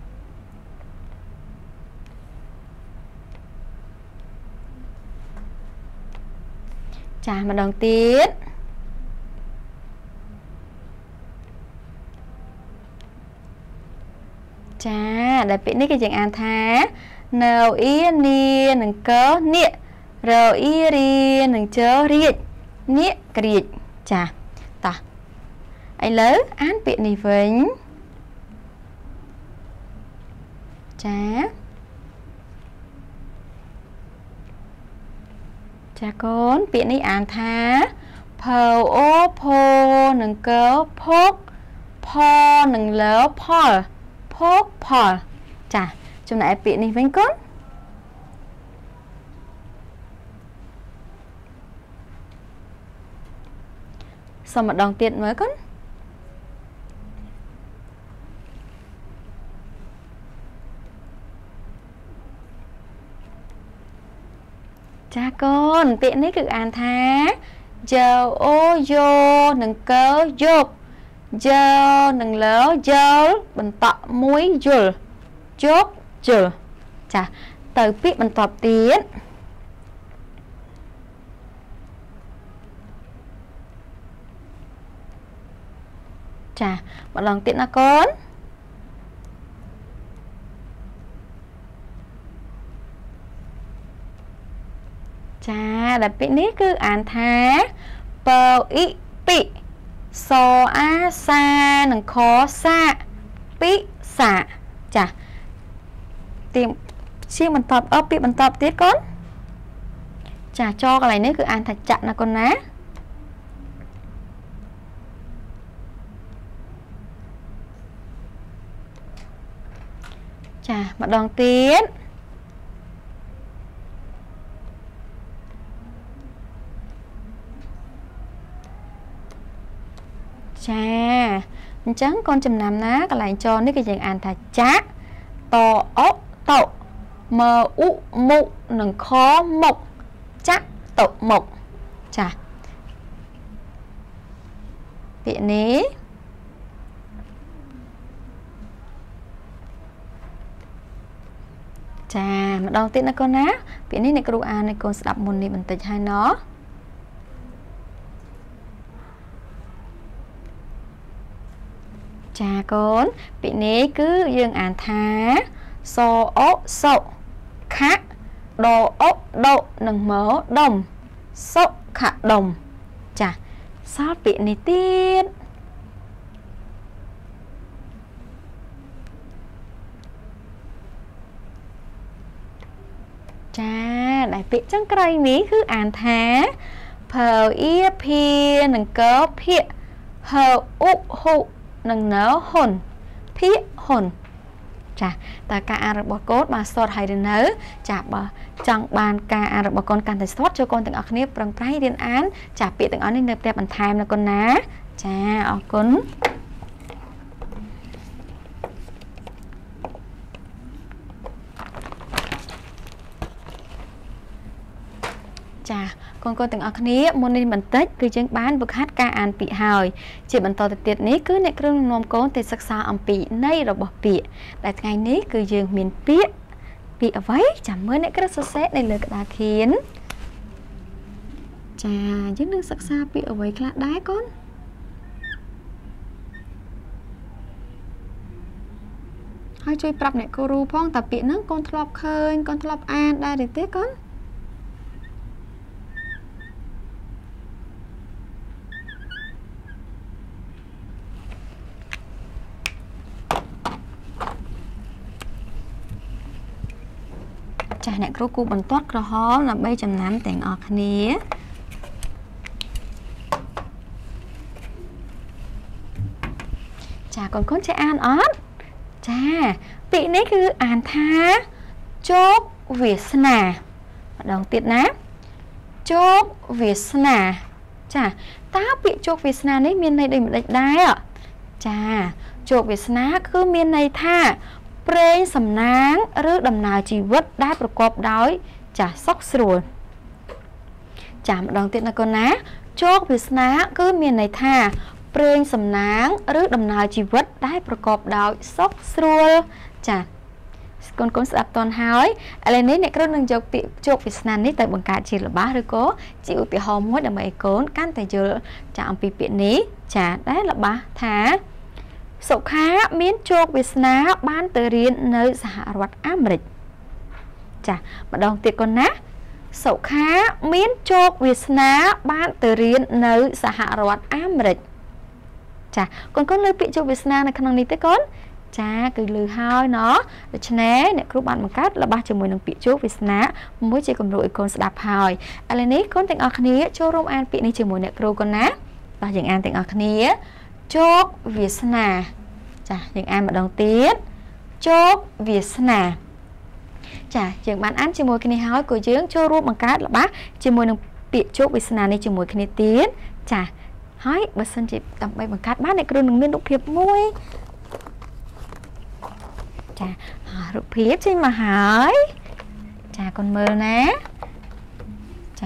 chà mà đồng tiết chà đại bị cái dạng an thá nào ý nia nâng cớ nia rồi ý ria nâng chớ riết nia riết chà ta ấy lớn án bị này vĩnh ចាចាកូនពាក្យនេះអានថាផើអូផូនឹងកើផុកផនឹងលើផលផុកផលចាចំណែកពាក្យនេះវិញកូនសូមម្ដងទៀតមើលកូនចាកូនពាក្យនេះគឺអានថាយោអូយោនឹងកើយកយោនឹងលើយល់បន្តមួយយល់ជោគជលចាទៅពាក្យបន្ទាប់ទៀតចាម្ដងទៀតណាកូនចាដែលពាក្យនេះគឺអានថាពើអ៊ីពីសអាសានិងខសាពិសាចាទៀមជាបន្តអបពាក្យបន្តទៀតកូនចាចកន្លែងនេះគឺអានថាចាក់ណាកូនណាចាម្ដងទៀតចាអញ្ចឹងកូនចំណាំណាកន្លែងចនេះគឺយើងអានថាចាក់តអុតោមើអ៊ុមុនិងខមុខចាក់តមុខចាពាក្យនេះចាម្ដងទៀតណាកូនណាពាក្យនេះអ្នកគ្រូអានឲ្យកូនស្ដាប់មុននេះបន្តិចហើយណោះចាកូនពាក្យនេះគឺយើងអានថាសអូសុខៈដអូដនិងម៉ដុំសុខដុំចាសល់ពាក្យនេះទៀតចាដែលពាក្យចុងក្រោយនេះគឺអានថាភើអ៊ីភានិងកើភាកហើអ៊ុហ៊ុនឹងណៅហ៊ុនភាកហ៊ុនចាតើការអានរបស់កូនបានស្ទាត់ហើយឬនៅចាបើចង់បានការអានរបស់កូនកាន់តែស្ទាត់ចូលកូនទាំងអស់គ្នាប្រឹងប្រែងរៀនអានចាពាក្យទាំងអស់នេះនៅផ្ទះបន្ថែមណាកូនណាចាអរគុណចាកូនកូនទាំងអស់គ្នាមុននេះបន្តិចគឺយើងបានវឹកហាត់ការអានពាក្យហើយជាបន្តទៅទៀតនេះគឺអ្នកគ្រូនាំកូនទៅសិក្សាអំពីន័យរបស់ពាក្យដែលថ្ងៃនេះគឺយើងមានពាក្យពាក្យអ្វីចាំមើលអ្នកគ្រូសរសេរនៅលើក្តារខៀនចាយើងនឹងសិក្សាពាក្យអ្វីខ្លះដែរកូនហើយជួយប្រាប់អ្នកគ្រូផងតើពាក្យហ្នឹងកូនធ្លាប់ឃើញកូនធ្លាប់អានដែរឬទេកូនចាអ្នកគ្រូគូបន្ទាត់ក្រហមដើម្បីចំណាំទាំងអស់គ្នាចាកូនកូនចេះអានអត់ចាពាក្យនេះគឺអានថាជោគវាសនាម្ដងទៀតណាជោគវាសនាចាតើពាក្យជោគវាសនានេះមានន័យដូចម្ដេចដែរចាជោគវាសនាគឺមានន័យថាព្រេងសំណាងឬដំណើរជីវិតដែលប្រកបដោយចាស់សុខស្រួលចាម្ដងទៀតណាកូនណាជោគវាសនាគឺមានន័យថាព្រេងសំណាងឬដំណើរជីវិតដែលប្រកបដោយសុខស្រួលចាកូនកូនស្ដាប់តន់ហើយឥឡូវនេះអ្នកគ្រូនឹងយកពាក្យជោគវាសនានេះទៅបង្កើតជាល្បះឬក៏ជាឧទាហរណ៍មួយដើម្បីឲ្យកូនកាន់តែយល់ចាអំពីពាក្យនេះចាដែលល្បះថាសុខាមានជោគវាសនាបានទៅរៀននៅសហរដ្ឋអាមេរិកចាម្ដងទៀតកូនណាសុខាមានជោគវាសនាបានទៅរៀននៅសហរដ្ឋអាមេរិកចាកូនកូនលើពាក្យជោគវាសនានៅក្នុងនេះទេកូន cha cứ lừa hơi nó để cho né nè các bạn bằng cách là ba chừng mười nâng bị chốt vì ná mới chỉ cầm rụi con sẽ đạp hỏi anh lên con tiếng ở khné cho rôm an bị này chừng mười nè kêu con ná và những an tiếng ở khné chốt vì ná chà những an mà đầu tiên chốt vì ná chà chừng bạn ăn chừng mười cái này hỏi của dưỡng cho rôm bằng cách là bác chừng mười nâng bị chốt vì ná này chừng mười cái này tiến chà hỏi bớt sân chị tầm bay bằng cách bác này kêu đừng nên đục hiệp môi chà rụt phiếp chứ mà hỏi chà con mơ ná chà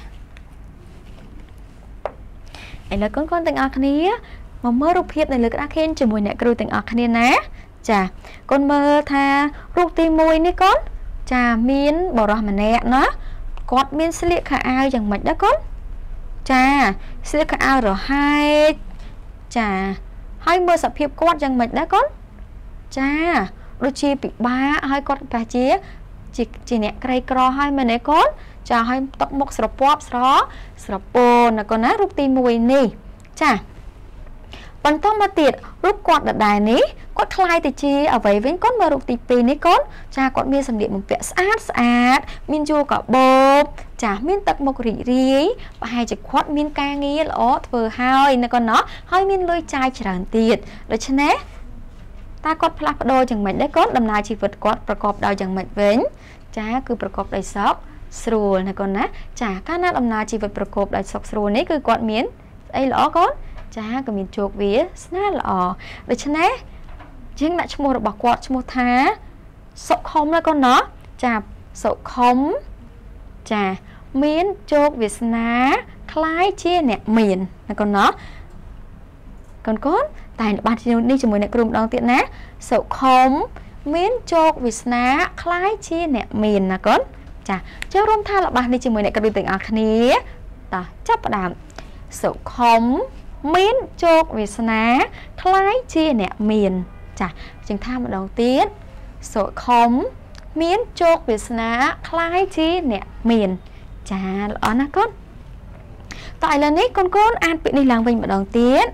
ấy là con con từng ở khné mà mơ rụt phiếp này là đã khen cho mùi nè kêu từng ở khné ná chà con mơ tha rụt tim môi ní con chà miên bỏ ra mà nè nó cọt miên sẽ liệt khả ao chẳng mạch đó con chà sẽ liệt khả ao rồi hai chà hai mơ sập phiếp cọt chẳng mạch đó con chà đôi chi bị ba hai con bà chia chỉ chỉ nè cây cò hai mà nè con chà hai tóc mốc sập pop sọ sập bồn là con á rút tim mùi nè chà bắn tóc mà tiệt rút quạt đặt đài ní quạt khai thì chi ở vậy với con mà rút tim pì ní con chà con miên sầm điện một vẽ sát sát miên chua cả bột chà miên tóc mốc rỉ rỉ và hai chỉ quạt miên ca nghi là ó vừa hai nè con nó hai miên lôi chai tràn tiệt rồi chứ nè ta có plak đôi chẳng mệnh đấy có đầm nào chỉ vật quạtประกอบ đôi chẳng mệnh vĩnh chá cứ ประกอบ đôi sọc srul này con ná chả các nát đầm nào chỉ vật ประกอบ đôi sọc srul này cứ quạt miến ấy lõ con chá cứ miến chuột vía sná lọ để cho nè chính là chung một bọc quạt chung một thá sọc không là con nó chả sọc không chả miến chuột vía sná khai chia nè miền này con nó còn con tại bạn đi cho mười nè cùng đón tiện ná sậu khóm miến chốt vì ná khai chia nè miền nè con chà cho rôm tha là bạn đi cho mười nè cùng tỉnh ở khné ta chấp đảm sậu khóm miến chốt vì ná khai chia nè miền chà chừng tham đầu tiên sậu khóm miến chốt vì ná khai chia nè miền chà đó nè con tại là nít con con ăn bị đi làm mình mà đầu tiên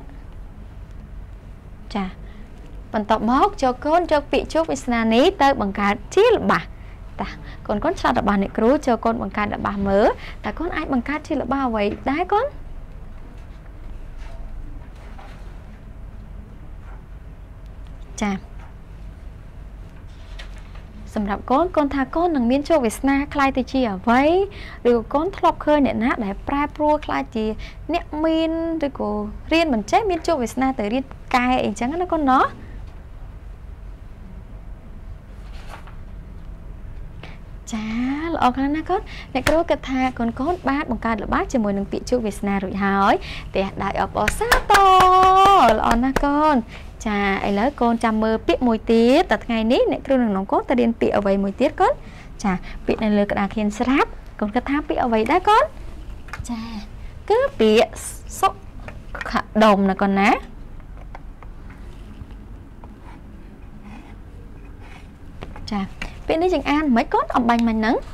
chà phần tập móc cho con cho bị chốt với sàn ní tới bằng cả chí là bà ta còn con sao là bà này cứu cho con bằng cả là bà mớ ta con ai bằng cả chí là ba vậy đấy con chàสำหรับก้นก้นทาก้นหนังเมียนโชว์วิสนาคลายตีจีเอาไว้หรือก้นทลบเคยเนี่ยนะได้ปลายปลัวคลายจีเนี่ยมีนหรือกูเรียนเหมือนเจ๊เมียนโชว์วิสนาแต่เรียนกายเองจังนะก้นเนาะจ้าออกแล้วนะก้นในกระโดดกระทาก้นก้นบ้านบังการหรือบ้านจะมวยหนึ่งปีโชว์วิสนาหรือหายแต่ได้ออกอซาโตออกนะก้นchà ấy lấy con chăm mơ biết mùi tiết tại ngày ní này kêu nó có ta điên bị ở vậy mùi tiết con chà bị này lừa cả khiên sáp còn cái tháp bị ở vậy đó con chà cứ bị sốc đồng là con ná chà bên đấy chẳng an mấy con ông bánh mình nắng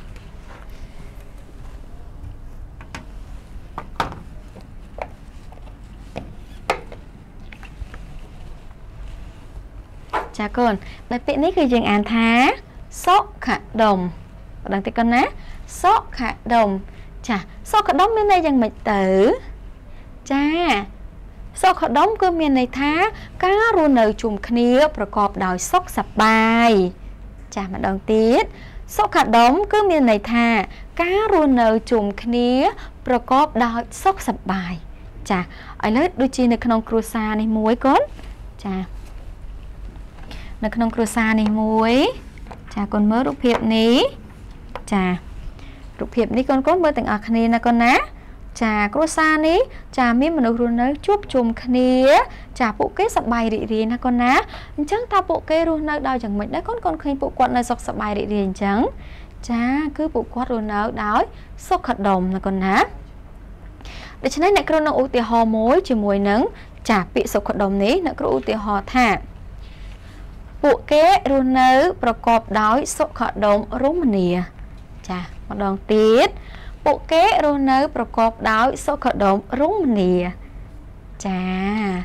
chà con đại tiện nàyคือยังอ่านท้าซอกขะดมดังติกันนะซอกขะดมchàซอกขะดมbên đâyยังไม่tử chàซอกขะดมคือមានន័យថាការរស់នៅជុំគ្នាប្រកបដោយសុខសប្បាយចាម្ដងទៀតសុខដុមគឺមានន័យថាការរស់នៅជុំគ្នាប្រកបដោយសុខសប្បាយចាឥឡូវដូចជានៅក្នុងគ្រួសារនេះមួយកូនចានៅក្នុងគ្រួសារនេះមួយចាកូនមើលរូបភាពនេះចារូបភាពនេះកូនកូនមើលទាំងអស់គ្នាណាកូនណាចាគ្រួសារនេះចាមានមនុស្សរស់នៅជួបជុំគ្នាចាពួកគេសប្បាយរីករាយណាកូនណាអញ្ចឹងតើពួកគេរស់នៅដោយយ៉ាងម៉េចដែរកូនកូនឃើញពួកគាត់នៅសុខសប្បាយរីករាយអញ្ចឹងចាគឺពួកគាត់រស់នៅដោយសុខដុមណាកូនណាដូច្នេះអ្នកគ្រូនឹងឧទាហរណ៍មួយជាមួយនឹងចាពាក្យសុខដុមនេះអ្នកគ្រូឧទាហរណ៍ថាពួកគេរស់នៅប្រកបដោយសុខដុមរមនាចាម្ដងទៀតពួកគេរស់នៅប្រកបដោយសុខដុមរមនាចាក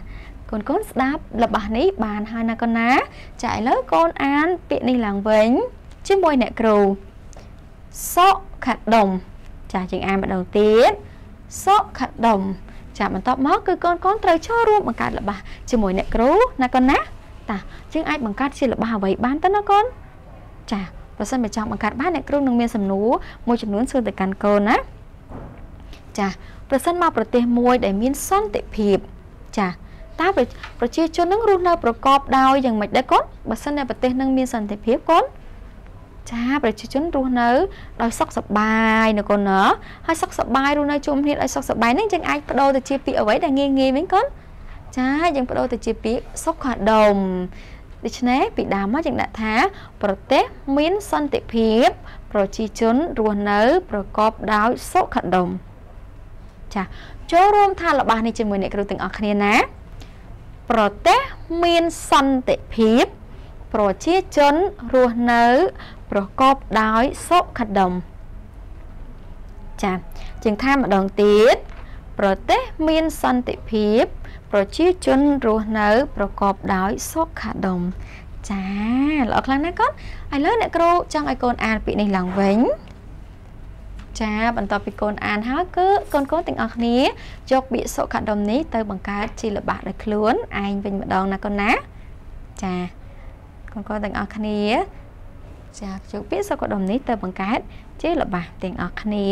កូនកូនស្ដាប់របស់នេះបានហើយណាកូនណាចាឥឡូវកូនអានពាក្យនេះឡើងវិញជាមួយអ្នកគ្រូសុខដុមចាយើងអានម្ដងទៀតសុខដុមចាបន្តមកគឺកូនកូនត្រូវចូលរួមបង្កើតរបស់ជាមួយអ្នកគ្រូណាកូនណាតាយើងអាចបង្កើតជារបស់អ្វីបានទៅណាកូនចាបើសិនបើចង់បង្កើតបានអ្នកគ្រូនឹងមានសំណួរមួយចំនួនសួរទៅកាន់កូនណាចាប្រសិនមកប្រទេសមួយដែលមានសន្តិភាពចាតើប្រជាជននឹងរស់នៅប្រកបដោយយ៉ាងម៉េចដែរកូនបើសិនតែប្រទេសនឹងមានសន្តិភាពកូនចាប្រជាជនរស់នៅដោយសុខសប្បាយណាកូនណាហើយសុខសប្បាយរស់នៅជុំគ្នាដោយសុខសប្បាយនេះយើងអាចបដូរទៅជាពាក្យអ្វីដែលងាយងាយវិញកូនចាយើងបដូរទៅជាពាក្យសុខដុមដូច្នេះពីដើមមកយើងដាក់ថាប្រទេសមានសន្តិភាពប្រជាជនរស់នៅប្រកបដោយសុខដុមចាចូលរួមថារបស់នេះជាមួយអ្នកគ្រូទាំងអស់គ្នាណាប្រទេសមានសន្តិភាពប្រជាជនរស់នៅប្រកបដោយសុខដុមចាជាងថាម្ដងទៀតប្រទេសមានសន្តិភាពប្រជាជនរស់នៅប្រកបដោយសុខដុមចាល្អខ្លាំងណាស់កូនឥឡូវអ្នកគ្រូចង់ឲ្យកូនអានពាក្យនេះឡើងវិញចាបន្ទាប់ពីកូនអានហើយគឺកូនកូនទាំងអស់គ្នាយកពាក្យសុខដុមនេះទៅបង្កើតជារបស់ដោយខ្លួនឯងវិញម្ដងណាកូនណាចាកូនកូនទាំងអស់គ្នាចាយកពាក្យសុខដុមនេះទៅបង្កើតជារបស់ទាំងអស់គ្នា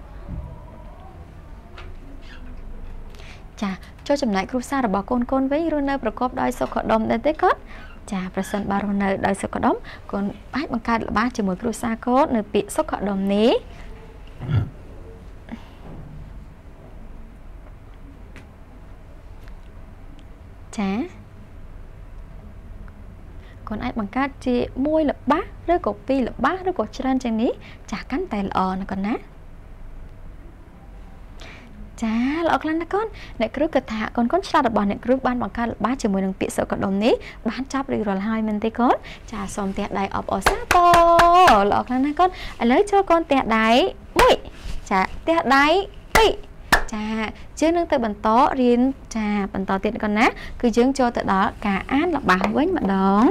ចាចូលចំណែកគ្រួសាររបស់កូនកូនវិញរស់នៅប្រកបដោយសុខដុមដែរទេកូនចាប្រសិនបើរស់នៅដោយសុខដុមកូនអាចបង្កើតរបស់ជាមួយគ្រួសារកូននៅពាក្យសុខដុមនេះចាកូនអាចបង្កើតជាមួយរបស់ឬក៏ពីររបស់ឬក៏ច្រើនជាងនេះចាកាន់តែល្អណាកូនណាចាល្អខ្លាំងណាស់កូនអ្នកគ្រូគិតថាកូនកូនឆ្លាតរបស់អ្នកគ្រូបានបង្កើតរបស់ជាមួយនឹងពាក្យសុខដុមនេះបានចាប់រួចរាល់ហើយមែនទេកូនចាសូមទះដៃអបអរសាទរល្អខ្លាំងណាស់កូនឥឡូវចូលកូនទះដៃមួយចាទះដៃពីរចាយើងនឹងទៅបន្តរៀនចាបន្តទៀតកូនណាគឺយើងចូលទៅដល់ការអានរបស់វិញម្ដង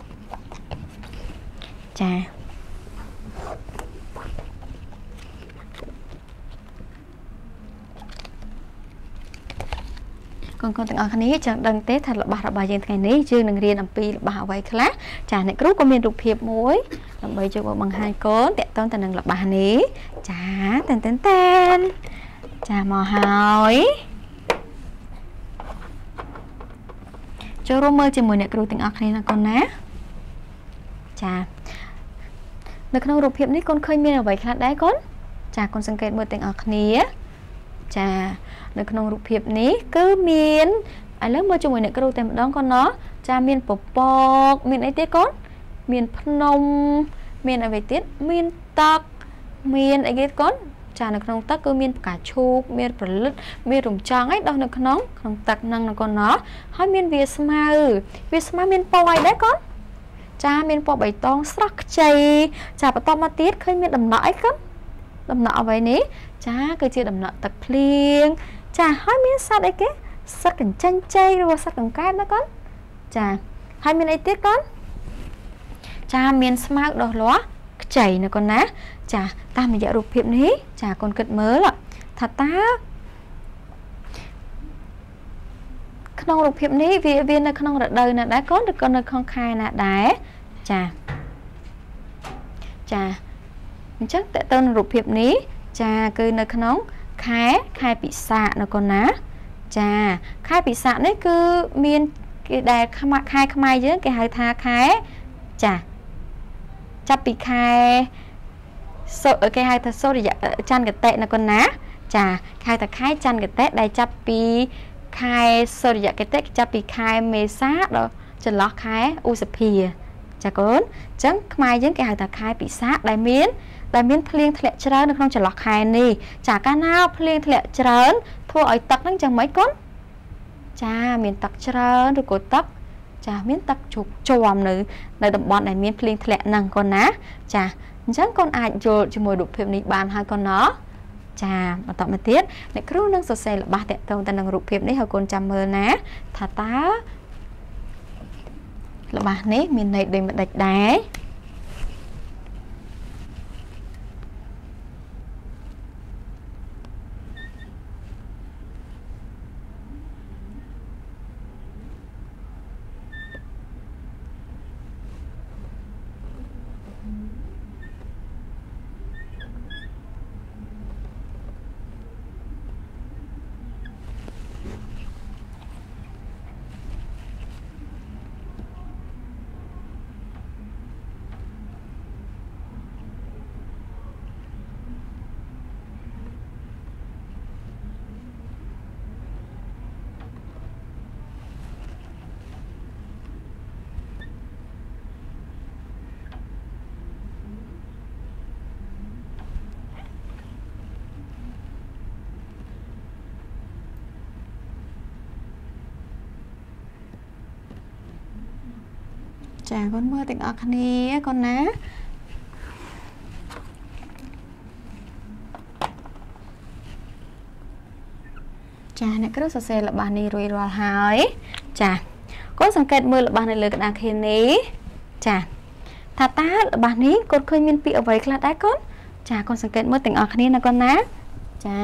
ចាកូនកូនទាំងអស់គ្នាចង់ដឹងទេថារបស់របស់យើងថ្ងៃនេះយើងនឹងរៀនអំពីរបស់អ្វីខ្លះចាអ្នកគ្រូក៏មានរូបភាពមួយដើម្បីជួយបង្ហាញកូនតកតងទៅនឹងរបស់នេះចាតែនតែនតែនចាមកហើយចូលរួមមើលជាមួយអ្នកគ្រូទាំងអស់គ្នាណាកូនណាចានៅក្នុងរូបភាពនេះកូនឃើញមានអ្វីខ្លះដែរកូនចាកូនសង្កេតមើលទាំងអស់គ្នាចានៅក្នុងរូបភាពនេះគឺមានឥឡូវមើលជាមួយអ្នកគ្រូតែម្ដងកូនណោះចាមានពពកមានអីទៀតកូនមានភ្នំមានអ្វីទៀតមានទឹកមានអីទៀតកូនចានៅក្នុងទឹកគឺមានផ្កាឈូកមានប្រលិតមានរំចង់អីដោះនៅក្នុងក្នុងទឹកហ្នឹងណាកូនណោះហើយមានវាស្មៅវាស្មៅមានពណ៌អីដែរកូនចាមានពណ៌បៃតងស្រស់ខ្ចីចាបន្តមកទៀតឃើញមានដំណក់អីកូនដំណក់អ្វីនេះចាគឺជាដំណក់ទឹកភ្លៀងចាហើយមានសត្វអីគេសត្វកញ្ចិញ្ចៃឬសត្វកង្កែបណាកូនចាហើយមានអីទៀតកូនចាមានស្មៅដោះលាស់ខ្ចីណាកូនណាចាតាមរយៈរូបភាពនេះចាកូនគិតមើលថាតើក្នុងរូបភាពនេះវាវានៅក្នុងរដូវណាដែរកូនឬក៏នៅក្នុងខែណាដែរចាចាអញ្ចឹងតើតើរូបភាពនេះចាគឺនៅក្នុងខែខែពិសាខនៅកូនណាចាខែពិសាខនេះគឺមានគេដែលខែខ្មែរយើងគេហៅថាខែចាចាប់ពីខែសូគេហៅថាសូរិយច័ន្ទគតិនៅកូនណាចាហៅថាខែច័ន្ទគតិដែលចាប់ពីខែសូរិយគតិចាប់ពីខែមេសាដល់ចន្លោះខែឧសភាចាកូនអញ្ចឹងខ្មែរយើងគេហៅថាខែពិសាខដែលមានដែលមានភ្លៀងធ្លាក់ច្រើននៅក្នុងចន្លោះខែនេះចាកាលណាភ្លៀងធ្លាក់ច្រើនធ្វើឲ្យទឹកហ្នឹងចឹងមិនខ្មិចកូនចាមានទឹកច្រើនឬក៏ទឹកចាមានទឹកជោគជាំនៅនៅតំបន់ដែលមានភ្លៀងធ្លាក់ហ្នឹងកូនណាចាអញ្ចឹងកូនអាចយល់ជាមួយរូបភាពនេះបានហើយកូនណោះចាបន្តមកទៀតអ្នកគ្រូនឹងសរសេរល្បះតាក់ទងទៅនឹងរូបភាពនេះឲ្យកូនចាំមើលណាថាតើល្បះនេះមានន័យដូចម្ដេចដែរចាកូនមើលទាំងអស់គ្នាកូនណាចាអ្នកគ្រូសរសេរល្បះនេះរួចរាល់ហើយចាកូនសង្កេតមើលល្បះនៅលើក្តារខៀននេះចាថាតើល្បះនេះកូនឃើញមានពាក្យអ្វីខ្លះដែរកូនចាកូនសង្កេតមើលទាំងអស់គ្នាណាកូនណាចា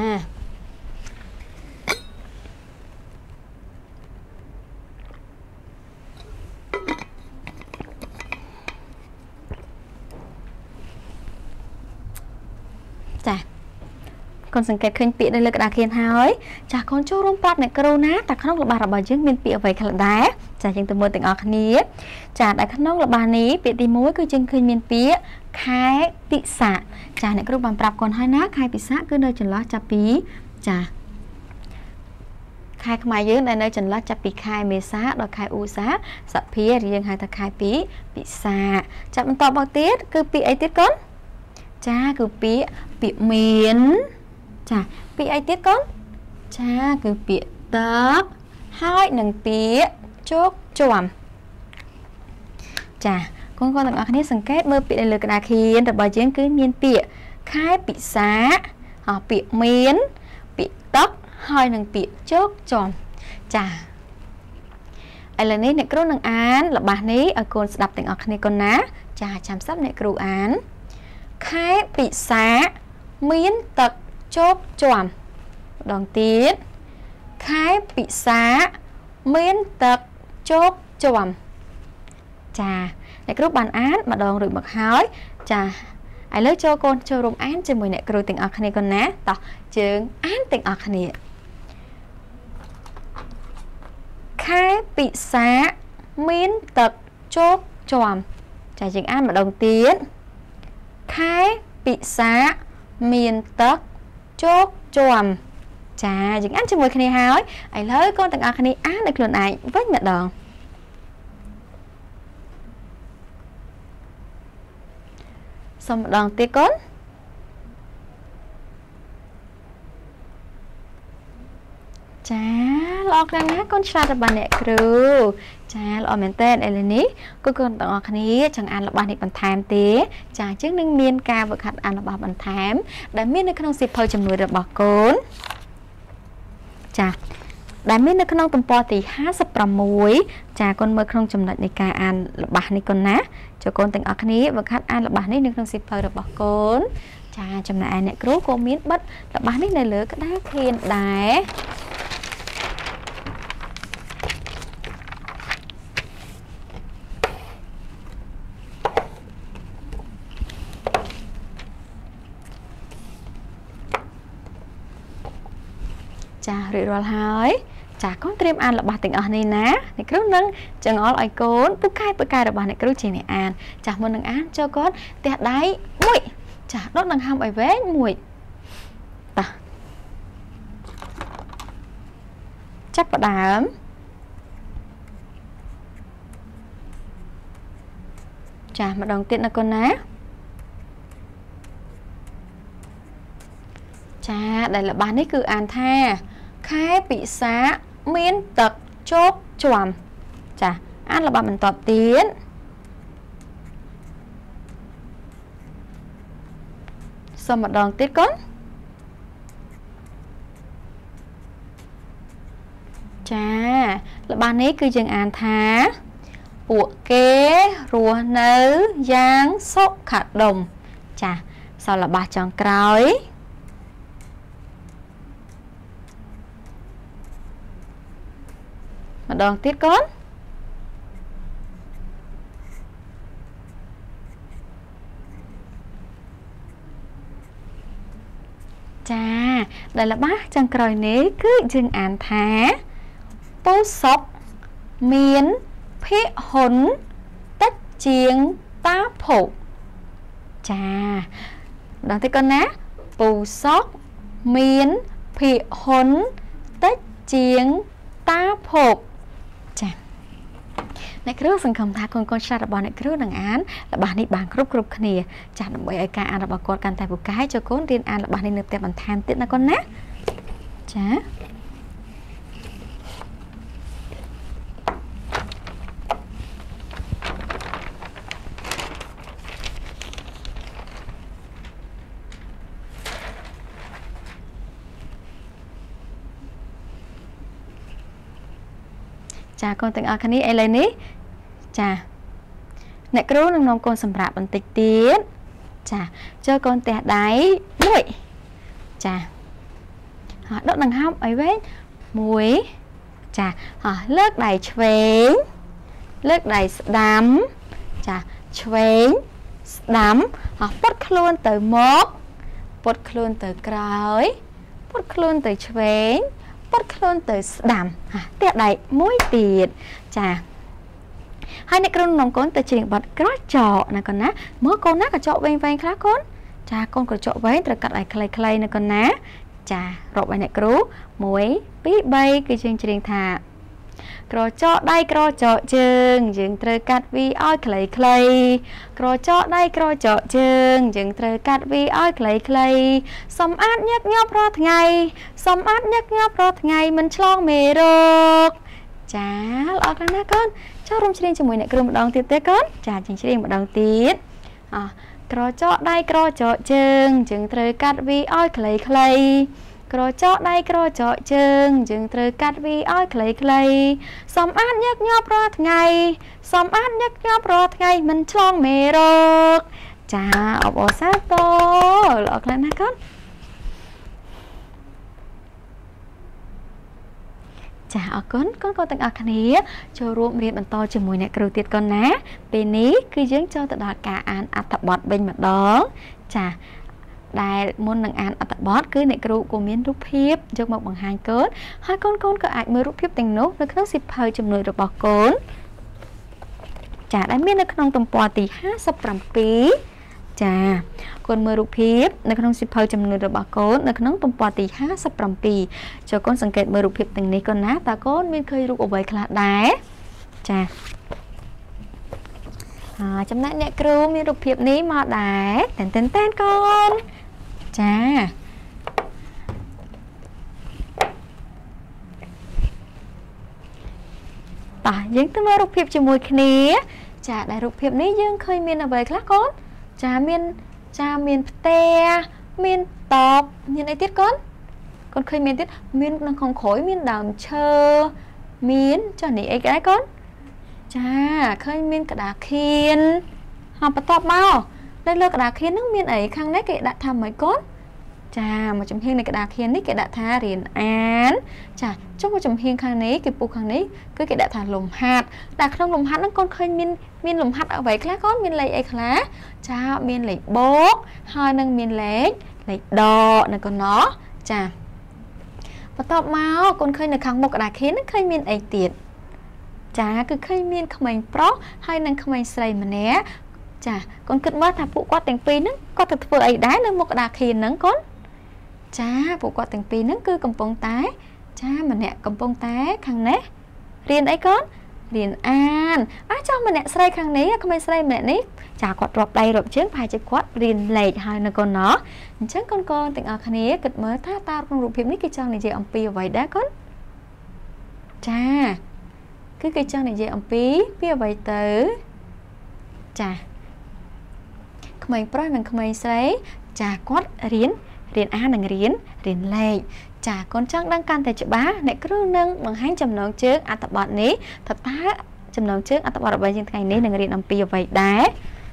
ចាកូនសង្កេតឃើញពាក្យនៅលើក្តារខៀនហើយចាកូនចូលរួមប្រាប់អ្នកគ្រូណាតែក្នុងល្បះរបស់យើងមានពាក្យអ្វីខ្លះដែរចាយើងទៅមើលទាំងអស់គ្នាចាតែក្នុងល្បះនេះពាក្យទីមួយគឺយើងឃើញមានពាក្យខែពិសាចាអ្នកគ្រូបានប្រាប់កូនហើយណាខែពិសាគឺនៅចន្លោះចាប់ពីចាខែខ្មែរយើងដែលនៅចន្លោះចាប់ពីខែមេសាដល់ខែឧសភាសភារៀងហៅថាខែពីពិសាចាប់បន្តមកទៀតគឺពាក្យអីទៀតកូនចាគឺពាក្យពាក្យមានចាពាក្យអីទៀតកូនចាគឺពាក្យទឹកហើយនឹងពាក្យជោគជាំចាកូនកូនទាំងអស់គ្នាសង្កេតមើលពាក្យនៅលើក្តារខៀនរបស់យើងគឺមានពាក្យខែពិសាពាក្យមានពាក្យទឹកហើយនឹងពាក្យជោគជាំចាឥឡូវនេះអ្នកគ្រូនឹងអានល្បះនេះឲ្យកូនស្ដាប់ទាំងអស់គ្នាកូនណាចាចាំស្ដាប់អ្នកគ្រូអានខែពិសាមានទឹកជោគជាំម្ដងទៀតខែពិសាមានទឹកជោគជាំចាអ្នកគ្រូបានអានម្ដងរួចមកហើយចាឥឡូវចូលកូនចូលរួមអានជាមួយអ្នកគ្រូទាំងអស់គ្នាកូនណាតោះជើងអានទាំងអស់គ្នាខែពិសាមានទឹកជោគជាំចាយើងអានម្ដងទៀតខែពិសាមានទឹកជោគជាំចាយើងអានជាមួយគ្នាហើយឥឡូវកូនទាំងអស់គ្នាអានដោយខ្លួនឯងវិញម្ដងសូមម្ដងទៀតកូនចាល្អខ្លាំងណាស់កូនឆ្លាតរបស់អ្នកគ្រូចាល្អមែនតើឥឡូវនេះកូនកូនទាំងអស់គ្នាចង់អានរបស់នេះបន្ថែមទេចាអញ្ចឹងនឹងមានការវឹកហាត់អានរបស់បន្ថែមដែលមាននៅក្នុងសៀវភៅជំនួយរបស់កូនចាដែលមាននៅក្នុងទំព័រទីห้าสิบหกចាកូនមើលក្នុងចំណុចនៃការអានរបស់នេះកូនណាចូលកូនទាំងអស់គ្នាវឹកហាត់អានរបស់នេះនៅក្នុងសៀវភៅរបស់កូនចាចំណែកឯអ្នកគ្រូក៏មានបិទរបស់នេះនៅលើក្តារខៀនដែរចារួចរាល់ហើយចាកូនត្រៀមអានរបស់ទាំងអស់នេះណាអ្នកគ្រូនឹងចង្អុលឲ្យកូនពូកែពូកែរបស់អ្នកគ្រូជាអ្នកអានចាមុននឹងអានចូលកូនទះដៃមួយចាដុតដង្ហើមឲ្យវែងមួយតោះចាប់ផ្ដើមចាម្ដងទៀតណាកូនណាចាដែលរបស់នេះគឺអានថាខែពិសាមានទឹកជោគជាំចាអានរបស់បន្ទាប់ទៀតសូមម្ដងទៀតកូន Chà, là bạn ấy cứ dừng án thá bộ kế rùa nấu giang sốt khát đồng. Chà, sau là ba chọn cõi. Một đòn tiếp con. Chà, đây là bác chọn cõi nế cứ dừng án thá bố sốc miến phế hốn tất chiếng tá phổ. Chà, đón thấy con ná bố sốc miến phế hốn tất chiếng tá phổ. Chà, này cứ phần không thả con con xa là bọn này cứ đằng án là bạn đi bàn group group khnia. Chà, bởi ai cả là bà con can tay một cái cho con riêng an là bạn đi nộp tiền bằng than tiết là con ná. Chà, chà con từng ở khăn ấy lên ní. Chà, nè cứ nông nông con sầm rạp bằng tịch tiết. Chà, cho con tẹt đáy mũi. Chà, họ đốt đằng hông ấy với mũi. Chà, họ lướt đầy chvénh lướt đầy đám. Chà, chvénh đám. Họ bút luôn từ mốt bút luôn từ cõi bút luôn từ chvénh bút luôn từ đám. Tẹt đầy mũi tiệt. Chà, hai nè con nông con từ chuyện bật cái trọ nè con ná mới con ná cả trọ vang vang khác con. Chà, con có trọ với rồi cắt lại clay clay nè con ná. Chà, rộ bài nè cú muối bí bay cái chương trình thả cỏ trọ đây cỏ trọ chừng dừng trời cắt vi oi clay clay cỏ trọ đây cỏ trọ chừng dừng trời cắt vi oi clay clay xóm át nhắc nhóc ra ngày xóm át nhắc nhóc ra ngày mình chlong mê rוק. Chà, lọ con ná con cho rung chương trình mùi nè cú một đòn tiếp tế con. Chà, chương trình một đòn tiếp à, cỏ trọ đây cỏ trọ chừng dừng trời cắt vi oi clay clay cỏ trọ đây cỏ trọ chừng dừng trời cắt vi oi clay clay xóm át nhắc nhóc ra ngày xóm át nhắc nhóc ra ngày mình chlong mê rוק. Chà, ọc ổ sát tô lọ con ná con. Chà, ở con con con từng ở khăn hía cho ruộng riêng bằng to cho mùi nè cầu tiết con ná bên ní cứ dưỡng cho tự đọt cả án áp tập bọt bên mặt đó. Chà, đài môn nâng án áp tập bọt cứ nè cầu của miếng rút hiếp cho một bằng hai cớt hai con con có ai mới rút hiếp tình nốt nó khóc xịp hơi chùm nồi được bọt cốn. Chà, đã miếng nó không tầm bò tỷ hát sắp rằm phí. Chà, con mơ rụp hiếp nó không xịp hơi chùm nồi được bọt cốn nó không tầm bò tỷ hát sắp rằm phí cho conสังเกต mơ rụp hiếp tình ní con ná ta con miếng khơi rụp ở bầy khá đá. Chà, à, chấm nãy nè kêu miếng rụp hiếp ní mà đá tên tên tên con. Chà, ta dương tới mơ rụp hiếp cho mùi khní. Chà, đại rụp hiếp ní dương khơi miên ở bầy khá con. Chà, miên chà miên tè miên tọp miên ấy tiết con con khơi miên tiết miên nó không khối miên đàm chơ miên cho nỉ ấy cái con. Chà, khơi miên cả đá khiên học bắt tọp mau đây lơ cả đá khiên nước miên ấy khang nét cái đã tham mấy con. Chà, một chấm hiên này cái đá khiên nít cái đã tha riền án. Chà, trong một chấm hiên khang nấy cái bù khang nấy cứ cái đã thả lùm hạt đã không lùm hạt nó con khơi miên miên lùm hạt ở vậy khác con miên lấy ấy khá. Chà, miên lấy bốt hai nâng miên lấy lấy đỏ này con nó. Chà, bắt tọp mau con khơi này khang một cái đá khiên nó khơi miên ấy tiệt. Chà, cứ khơi miên không mình pro hai nâng không mình xây mà né. Chà, con cứ mất thà phụ quát tình pi nó có thực vừa ấy đá nâng một cái đá khiên nâng con. Chà, phụ quát tình pi nó cứ cầm bông tái. Chà, mà nè cầm bông tái khang nè riêng ấy con riêng an á cho mà nè xây khang nấy không mình xây mẹ nấy. Chà, quạt rọp đây rọp trước phải chạy quát riêng lệch hai nâng con nó chắc con con tình ở khang nấy kịch mới tha tao con rụp hiếp ní cái trang này gì ông pi vậy đá con. Chà, cứ cái trang này gì ông pi pi vậy tử. Chà, không mình pro mình không mình xây. Chà, quát riêng riêng a nâng riêng riêng lệch. ចាកូនចង់ដឹងកាន់តែច្បាស់អ្នកគ្រូនឹងបង្ហាញចំណងជើងអត្ថបទនេះថាតើចំណងជើងអត្ថបទរបស់យើងថ្ងៃនេះនឹងរៀនអំពីអ្វីដែរ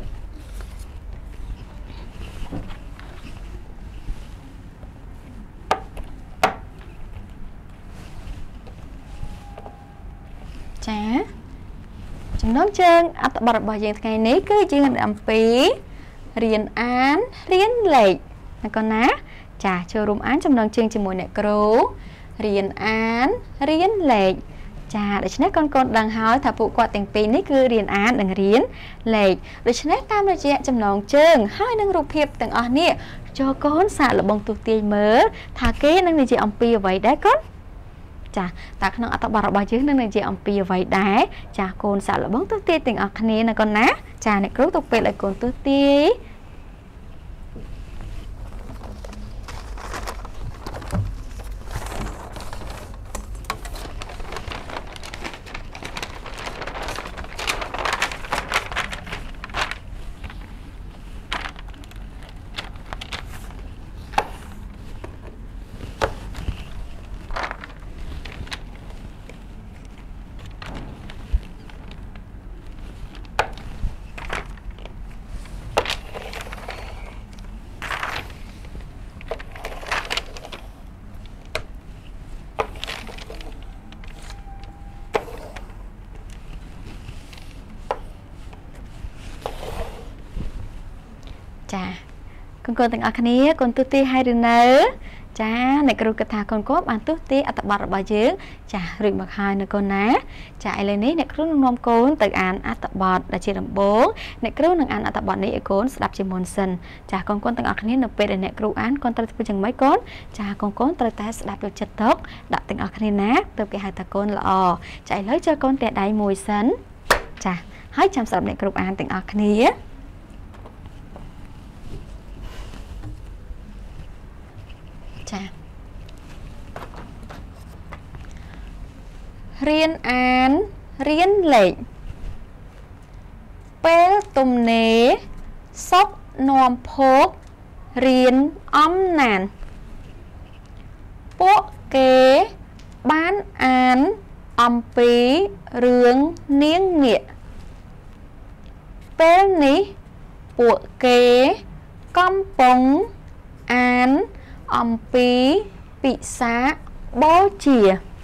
ចាចំណងជើងអត្ថបទរបស់យើងថ្ងៃនេះគឺយើងអំពីរៀនអានរៀនលេខណាកូនណាចាចូលរួមអានចំណងជើងជាមួយអ្នកគ្រូរៀនអានរៀនលេខចាដូច្នេះកូនកូនដឹងហើយថាពួកគាត់ទាំងពីរនេះគឺរៀនអាននិងរៀនលេខដូច្នេះតាមរយៈចំណងជើងហើយនឹងរូបភាពទាំងអស់នេះចូលកូនសាកល្បងទស្សន៍ទាយមើលថាគេនឹងនិយាយអំពីអ្វីដែរកូនចាតើក្នុងអត្ថបទរបស់យើងនឹងនិយាយអំពីអ្វីដែរចាកូនសាកល្បងទស្សន៍ទាយទាំងអស់គ្នាណាកូនណាចាអ្នកគ្រូទុកពេលឲ្យកូនទស្សន៍ទាយចាកូនកូនទាំងអស់គ្នាកូនទស្សន៍ទាយហើយឬនៅចាអ្នកគ្រូគិតថាកូនកូនបានទស្សន៍ទាយអត្ថបទរបស់យើងចារួចមកហើយនៅកូនណាចាឥឡូវនេះអ្នកគ្រូនឹងនាំកូនទៅអានអត្ថបទដែលជាដំបូងអ្នកគ្រូនឹងអានអត្ថបទនេះឲ្យកូនស្ដាប់ជាមុនសិនចាកូនកូនទាំងអស់គ្នានៅពេលដែលអ្នកគ្រូអានកូនត្រូវធ្វើយ៉ាងម៉េចកូនចាកូនកូនត្រូវតែស្ដាប់យកចិត្តទុកដាក់ទាំងអស់គ្នាណាទើបគេហៅថាកូនល្អចាឥឡូវចូលកូនទះដៃមួយសិនចាហើយចាំស្ដាប់អ្នកគ្រូអានទាំងអស់គ្នាចារៀនអានរៀនលេខពេលទំនេរសុកនាំភោគរៀនអំណានពួកគេបានអានអំពីរឿងនាងនាគពេលនេះពួកគេកំពុងអានអំពីពិសាបូជា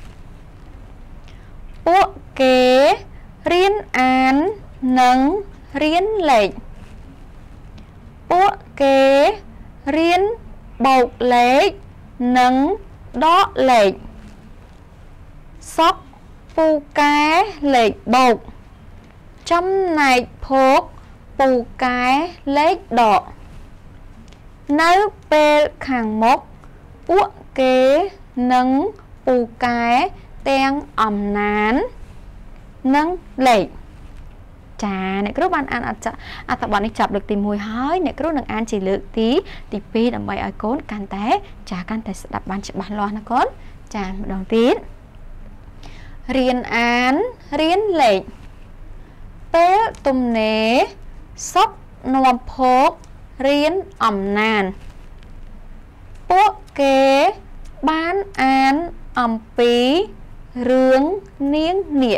ពួកគេរៀនអាននិងរៀនលេខពួកគេរៀនបូកលេខនិងដកលេខសុកពូកែលេខបូកចំណែកភោគពូកែលេខដកនៅពេលខាងមុខពួកគេនឹងពូកែទាំងអំណាននិងលេខចាអ្នកគ្រូបានអានអត្ថបទនេះចប់លើកទីមួយហើយអ្នកគ្រូនឹងអានជាលើកទីទីពីរដើម្បីឲ្យកូនកាន់តែចាកាន់តែស្ដាប់បានច្បាស់លាស់ណាកូនចាម្ដងទៀតរៀនអានរៀនលេខពេលទំនេរសុកនាំភោគរៀនអំណានពួកគេបានអានអំពីរឿងនាងនាគ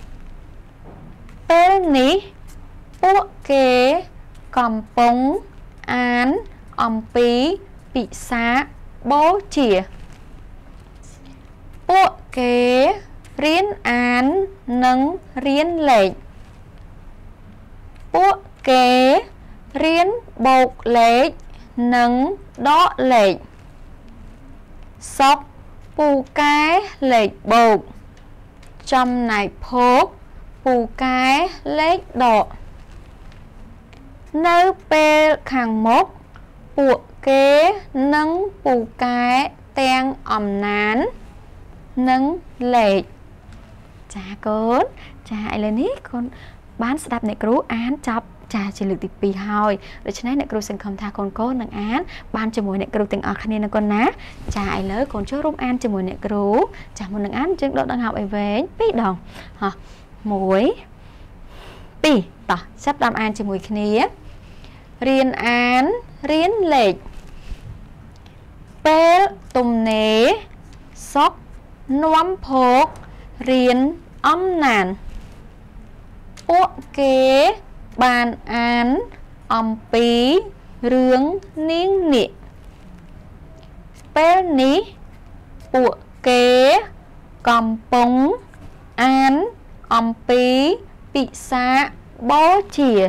ពេលនេះពួកគេកំពុងអានអំពីពិសាបូជាពួកគេរៀនអាននិងរៀនលេខពួកគេរៀនបូកលេខនិងដកលេខសុកពូកែលេខបូកចំណែកភោគពូកែលេខដកនៅពេលខាងមុខពួកគេនឹងពូកែទាំងអំណាននិងលេខចាកូនចាឥឡូវនេះកូនបានស្ដាប់អ្នកគ្រូអានចប់ចាជាលើកទីពីរហើយដូច្នេះអ្នកគ្រូសង្ឃឹមថាកូនកូននឹងអានបានជាមួយអ្នកគ្រូទាំងអស់គ្នាណាកូនណាចាឥឡូវកូនចូលរួមអានជាមួយអ្នកគ្រូចាមុននឹងអានយើងដកដង្ហើមឲ្យវែងពីរដងហោះមួយពីរតោះចាប់តាមអានជាមួយគ្នារៀនអានរៀនលេខពេលទំនេរ sóc nóm phốt riêng âm nàn ủa kế bàn án âm bí rướng niên nị spell ní ủa kế cầm bóng án âm bí bị xa bó chìa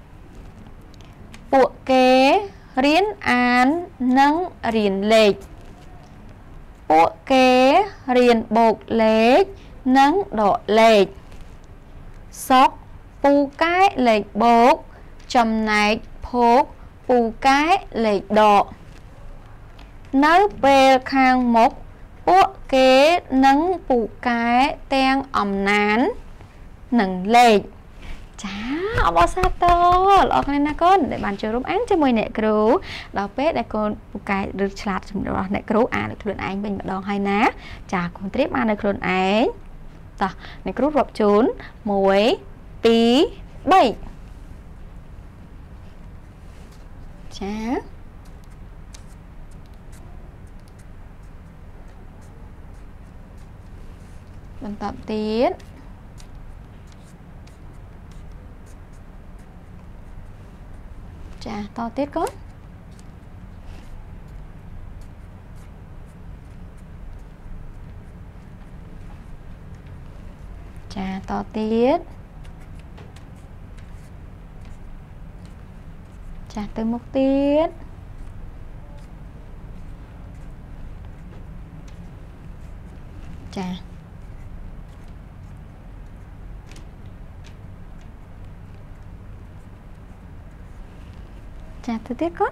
ủa kế riêng án nâng riêng lệch ủa kế riêng bột lệch nâng độ lệch sóc pù cái lệch bột chầm này phốt pù cái lệch độ nấu bê khang mốc ủa kế nâng pù cái tên ẩm nán nâng lệch chá ông bó xa tô lọt lên nè con để bạn chơi rung án cho mùi nẹ cửu đó bếp đây con pù cái được chạc chùm đó nẹ cửu à được luôn anh bình đòn hay ná chá con tiếp ăn được luôn anh ta nẹ cửu rộp chốn muối tí bảy chá bằng tập tiết chà to tiết con chà to tiết chà từ một tiết chà chà từ tiết con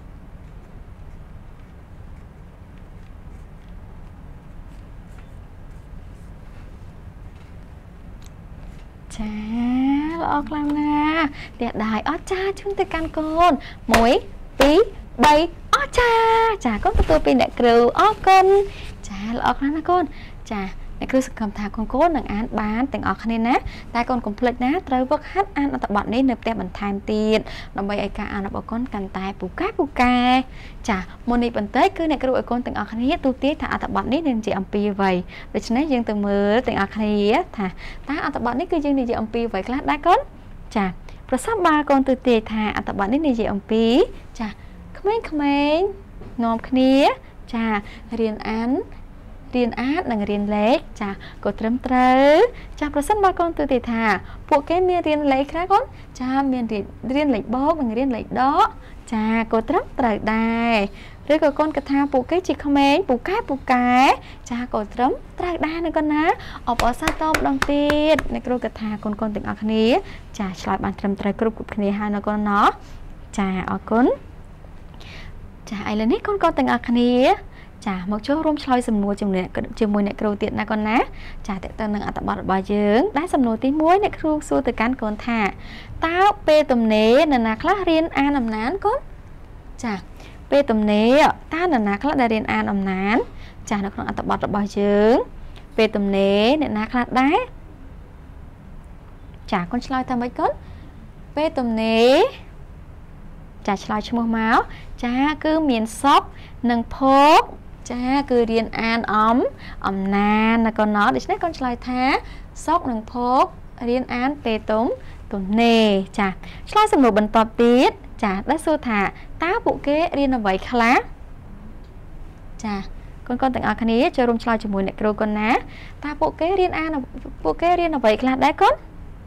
chà lọ làm nè đẹp đài ó cha chúng ta can con muối tí bay ó cha chà có tôi pin đại cừu ó con chà lọ làm nè con chà này cứ cầm thà con cố nâng án bán tình ọt nên ná tại con complete ná trời vất hát ăn ở tập bọn này nộp tem bằng time tiền đồng bây ai cả ăn bảo con cần tài bù cá bù ca chả môn này bận tết cứ này cứ đội con tình ọt này tu tiết thà tập bọn này nên chị âm pi vậy để cho nên dương từ mưa tình ọt này thà ta ở tập bọn này cứ dương đi chị âm pi vậy class đã con chả rồi sắp ba con từ tiết thà ở tập bọn này nên chị âm pi chả comment comment ngon khía chả riêng án riêng át là riêng lệ chà có trâm trớ chà pro sân ba con từ từ thà bộ cái miền riêng lệ khác con chà miền riêng riêng lệ bó bằng riêng lệ đó chà có trâm trớ đài rồi có con cái thà bộ cái chỉ comment bộ cái bộ cái chà có trâm trớ đài này con ná ở bỏ xa top đồng tiền này rồi cái thà con con từng ở khné chà lại bàn trâm trớ group của khné hai nó con nó chà ở con chà ai lên hết con con từng ở khné chà một chỗ rôm chloi sầm nua chừng này chừng mùi này kêu tiện na con ná chà tiện tên nâng ở tập bát bài dưỡng đá sầm nua tí muối này kêu xua từ cán con thả táo pe tôm nế nè nà khá riêng an làm nán con chà pe tôm nế ta nè nà khá đại riêng an làm nán chà nó còn ở tập bát bài dưỡng pe tôm nế nè nà khá đá chà con chloi tham mấy con pe tôm nế chà chloi cho mưa máu chà cứ miền sóc nâng phốt cha cứ riêng an ấm ấm nan là con nó để cho con slide thá sóc nâng phốt riêng an tê tống tổn nề chà slide xong rồi bần tập tiết chà đã xô thả tá bộ kế riêng là vậy khá chà con con từng ở khá ní cho rung slide cho mùi nè kêu con ná ta bộ kế riêng an là bộ kế riêng là vậy khá đấy con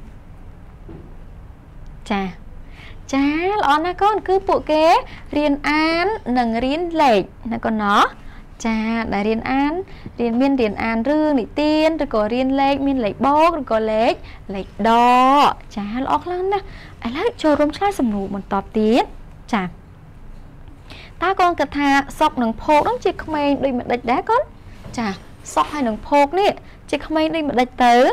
chà chá lọ na con cứ bộ kế riêng an nâng riêng lệch là con nó chà đại riêng an riêng miên riêng an rư nị tiên rồi có riêng lệch miên lệch bó rồi có lệch lệch đo chá lọ lắm nè ai lấy cho rung slide sầm nụ một tọp tiết chà ta con cật thà sọc nâng phô đóng chị không ai đi mà đạch đá con chà sọc hai nâng phô nè chị không ai đi mà đạch tớ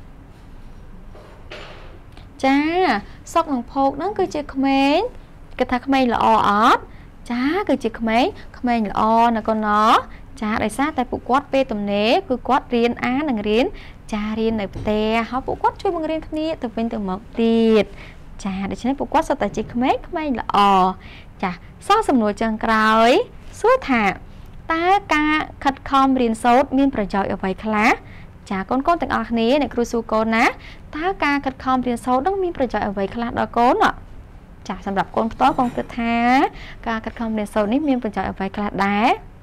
chà sọc nâng phô nó cứ chị không ai cái thà không ai là o ót chá cứ chị không ai không ai là o là con nó chá đại sát tại phụ quát pe tầm nế cứ quát riêng á nâng riêng chà riêng này tè họ phụ quát chui bằng riêng kia từ bên từ một tiệt chà để cho nên phụ quát sao tại chị không ai không ai là o chà sao sầm nồi chân cào ấy suốt thả ตากาขัดคอมเรียนโซดมีประโยชน์เอาไว้คลาจากก้นก้นแต่งออกนี้ในครูสูโกนนะตากาขัดคอมเรียนโซดต้องมีประโยชน์เอาไว้คลาดอกก้นอ่ะจากสำหรับก้นโต๊ะก้นกระทะการขัดคอมเรียนโซดนี่มีประโยชน์เอาไว้คลาดได้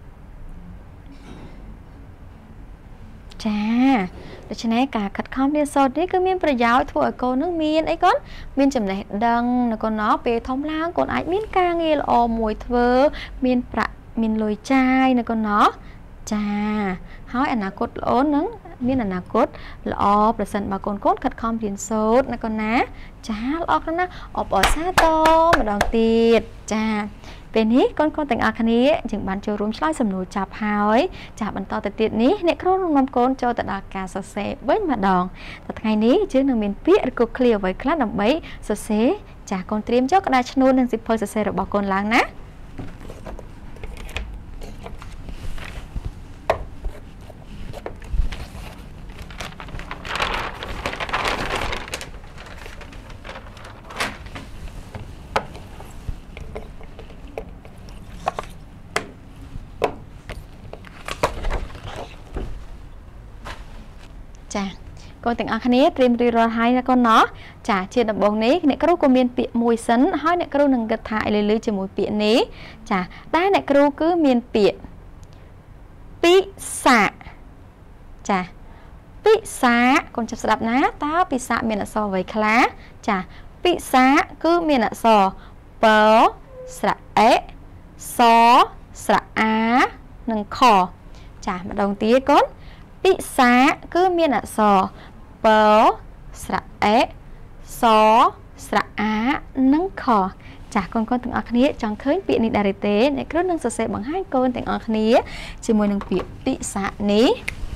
จ้าดังนั้นการขัดคอมเรียนโซดนี่ก็มีประโยชน์ทั่วโกนึกมีนไอ้ก้อนมีจำแนกดังแล้วก็เนาะไปท้องล่างก้นไอ้มีนกางเงลอมวยเทอมีนประมีนลอยใจแล้วก็เนาะจ้าหายอนาคตล้นนึงมีอนาคตละออประสันบางคนก้นขัดคอมเรียนโซดนะก็นะจ้าละออกแล้วนะออกออกซาโตมาดองตีดจ้าเป็นนี้ก้นก้นแต่งอาคนี้จึงบันเจอรุ่มช่วยสำนูจับหายจับบรรทอแต่ติดนี้เนี่ยครูนำก้นโจตดาการสเสเบิ้ลมาดองแต่ไงนี้ชื่อหนึ่งเป็นเปียก็เคลียร์ไว้คลาดดำใบสเสจากก้นเตรียมเจ้ากระดาษชนูหนึ่งสิบเพอร์สเสระบอกก้นล้างนะจ้าก่อนแต่งอาคนี้เตรียมรีรอให้แล้วก็เนาะจ้าเชียร์ดับบงนี้เนี่ยครูก็มีเปียมวยสันให้เนี่ยครูหนึ่งกระทายเลยเลยจะมวยเปียนี้จ้าได้เนี่ยครูก็มีเปียปิสะจ้าปิสะคนจับสลับนะตาปิสะเมียนอสอไว้คลาจ้าปิสะก็เมียนอสอเปอสระเอะซอสระอาหนึ่งคอจ้ามาดองตีก้นปิสาคือเมียนสอเปอสระเอะซอสระอานังคอจากคนคนถึงออกนี้จังเคยเปียนิดาริเตในเครื่องหนึ่งสเสบังให้คนถึงออกนี้จะมวยหนึ่งเปียปิสานี้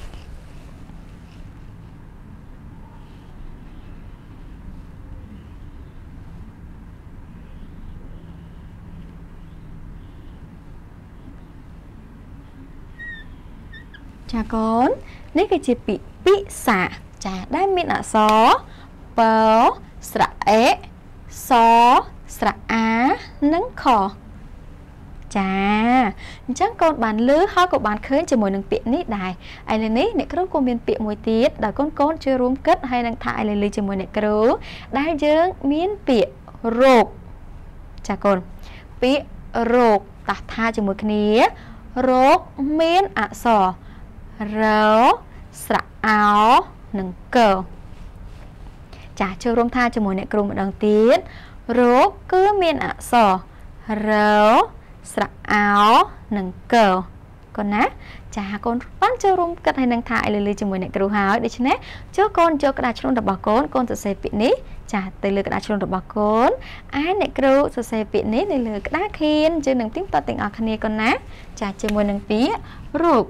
จากคนนี่คือจีปิปิสะจะได้มีอักษรเปอสระเอะซอสระอานังคอจ้าจังคนบานลื้อเขากับบานเคยจะมวยหนึ่งเปียนี่ได้ไอ้เรื่องนี้เนี่ยครูก็มีเปียมวยตีดแต่ก้นก้นจะรวมกัดให้นังถ่ายเลยเลยจะมวยเนี่ยครูได้เยอะมีนเปียโรคจากคนเปียโรคตัดท่าจะมวยคนี้โรคมีนอักษรเราสระเอาหนึ่งเกลจ่าเชื่อร่วมท่าจมูกในกลุ่มดังตีนโรคคือเมียนอักษรเราสระเอาหนึ่งเกลก่อนนะจ่าคนบ้านเชื่อร่วมกันให้นังถ่ายเลยเลยจมูกในกลุ่มหายดิฉันเนี่ยเจ้าคนเจ้ากระดาษชนดับบากคนคนจะเซปินี้จ่าตีเลยกระดาษชนดับบากคนไอ้ในกลุ่มจะเซปินี้ในเลยกระดาษเขียนเจอหนึ่งติ้งต่อติ่งออกคะแนนก่อนนะจ่าจมูกหนึ่งปีโรค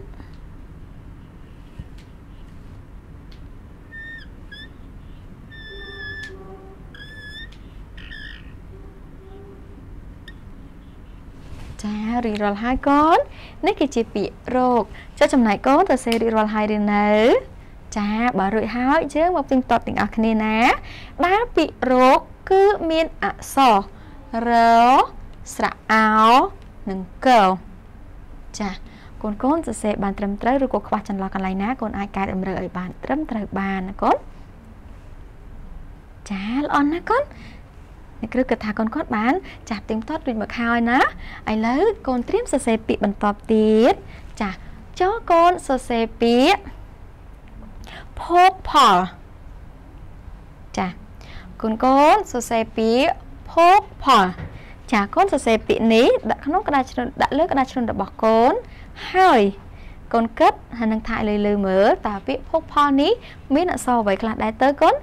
จ้ารีรอลไฮก้อนนี่คือจีปีโรคเจ้าจำหน่ายก้อนแต่เซรีรอลไฮเรียนเนอจ้าบารุยหายเชื่อมาเป็นต่อติ่งอักเนนะด้านปีโรคคือมีนอักษรเรสระเอาหนึ่งเกลจ้าคนก้นจะเซบานเติมเตอร์หรือกูขวาจันรอกันไรนะคนอายกายเติมเรยบานเติมเตอร์บานนะก้นจ้าลอนนะก้นในกระกระทาคนก้อนบ้านจับเต็มทอดด้วยมะขาวนะไอ้เลิกคนเตรียมเสปีบรรทบตีดจ้ะเจ้าคนเสปีพกพอจ้ะคนก้นเสปีพกพอจ้ะคนเสปีนี้ดักขนมกระดาษดักเลิกกระดาษชนดับบอกคนให้คนเกิดหันนังถ่ายเลยเลยเหมือแต่ปีพกพอนี้มีหน้าซอไว้กลางได้เตอร์ก้น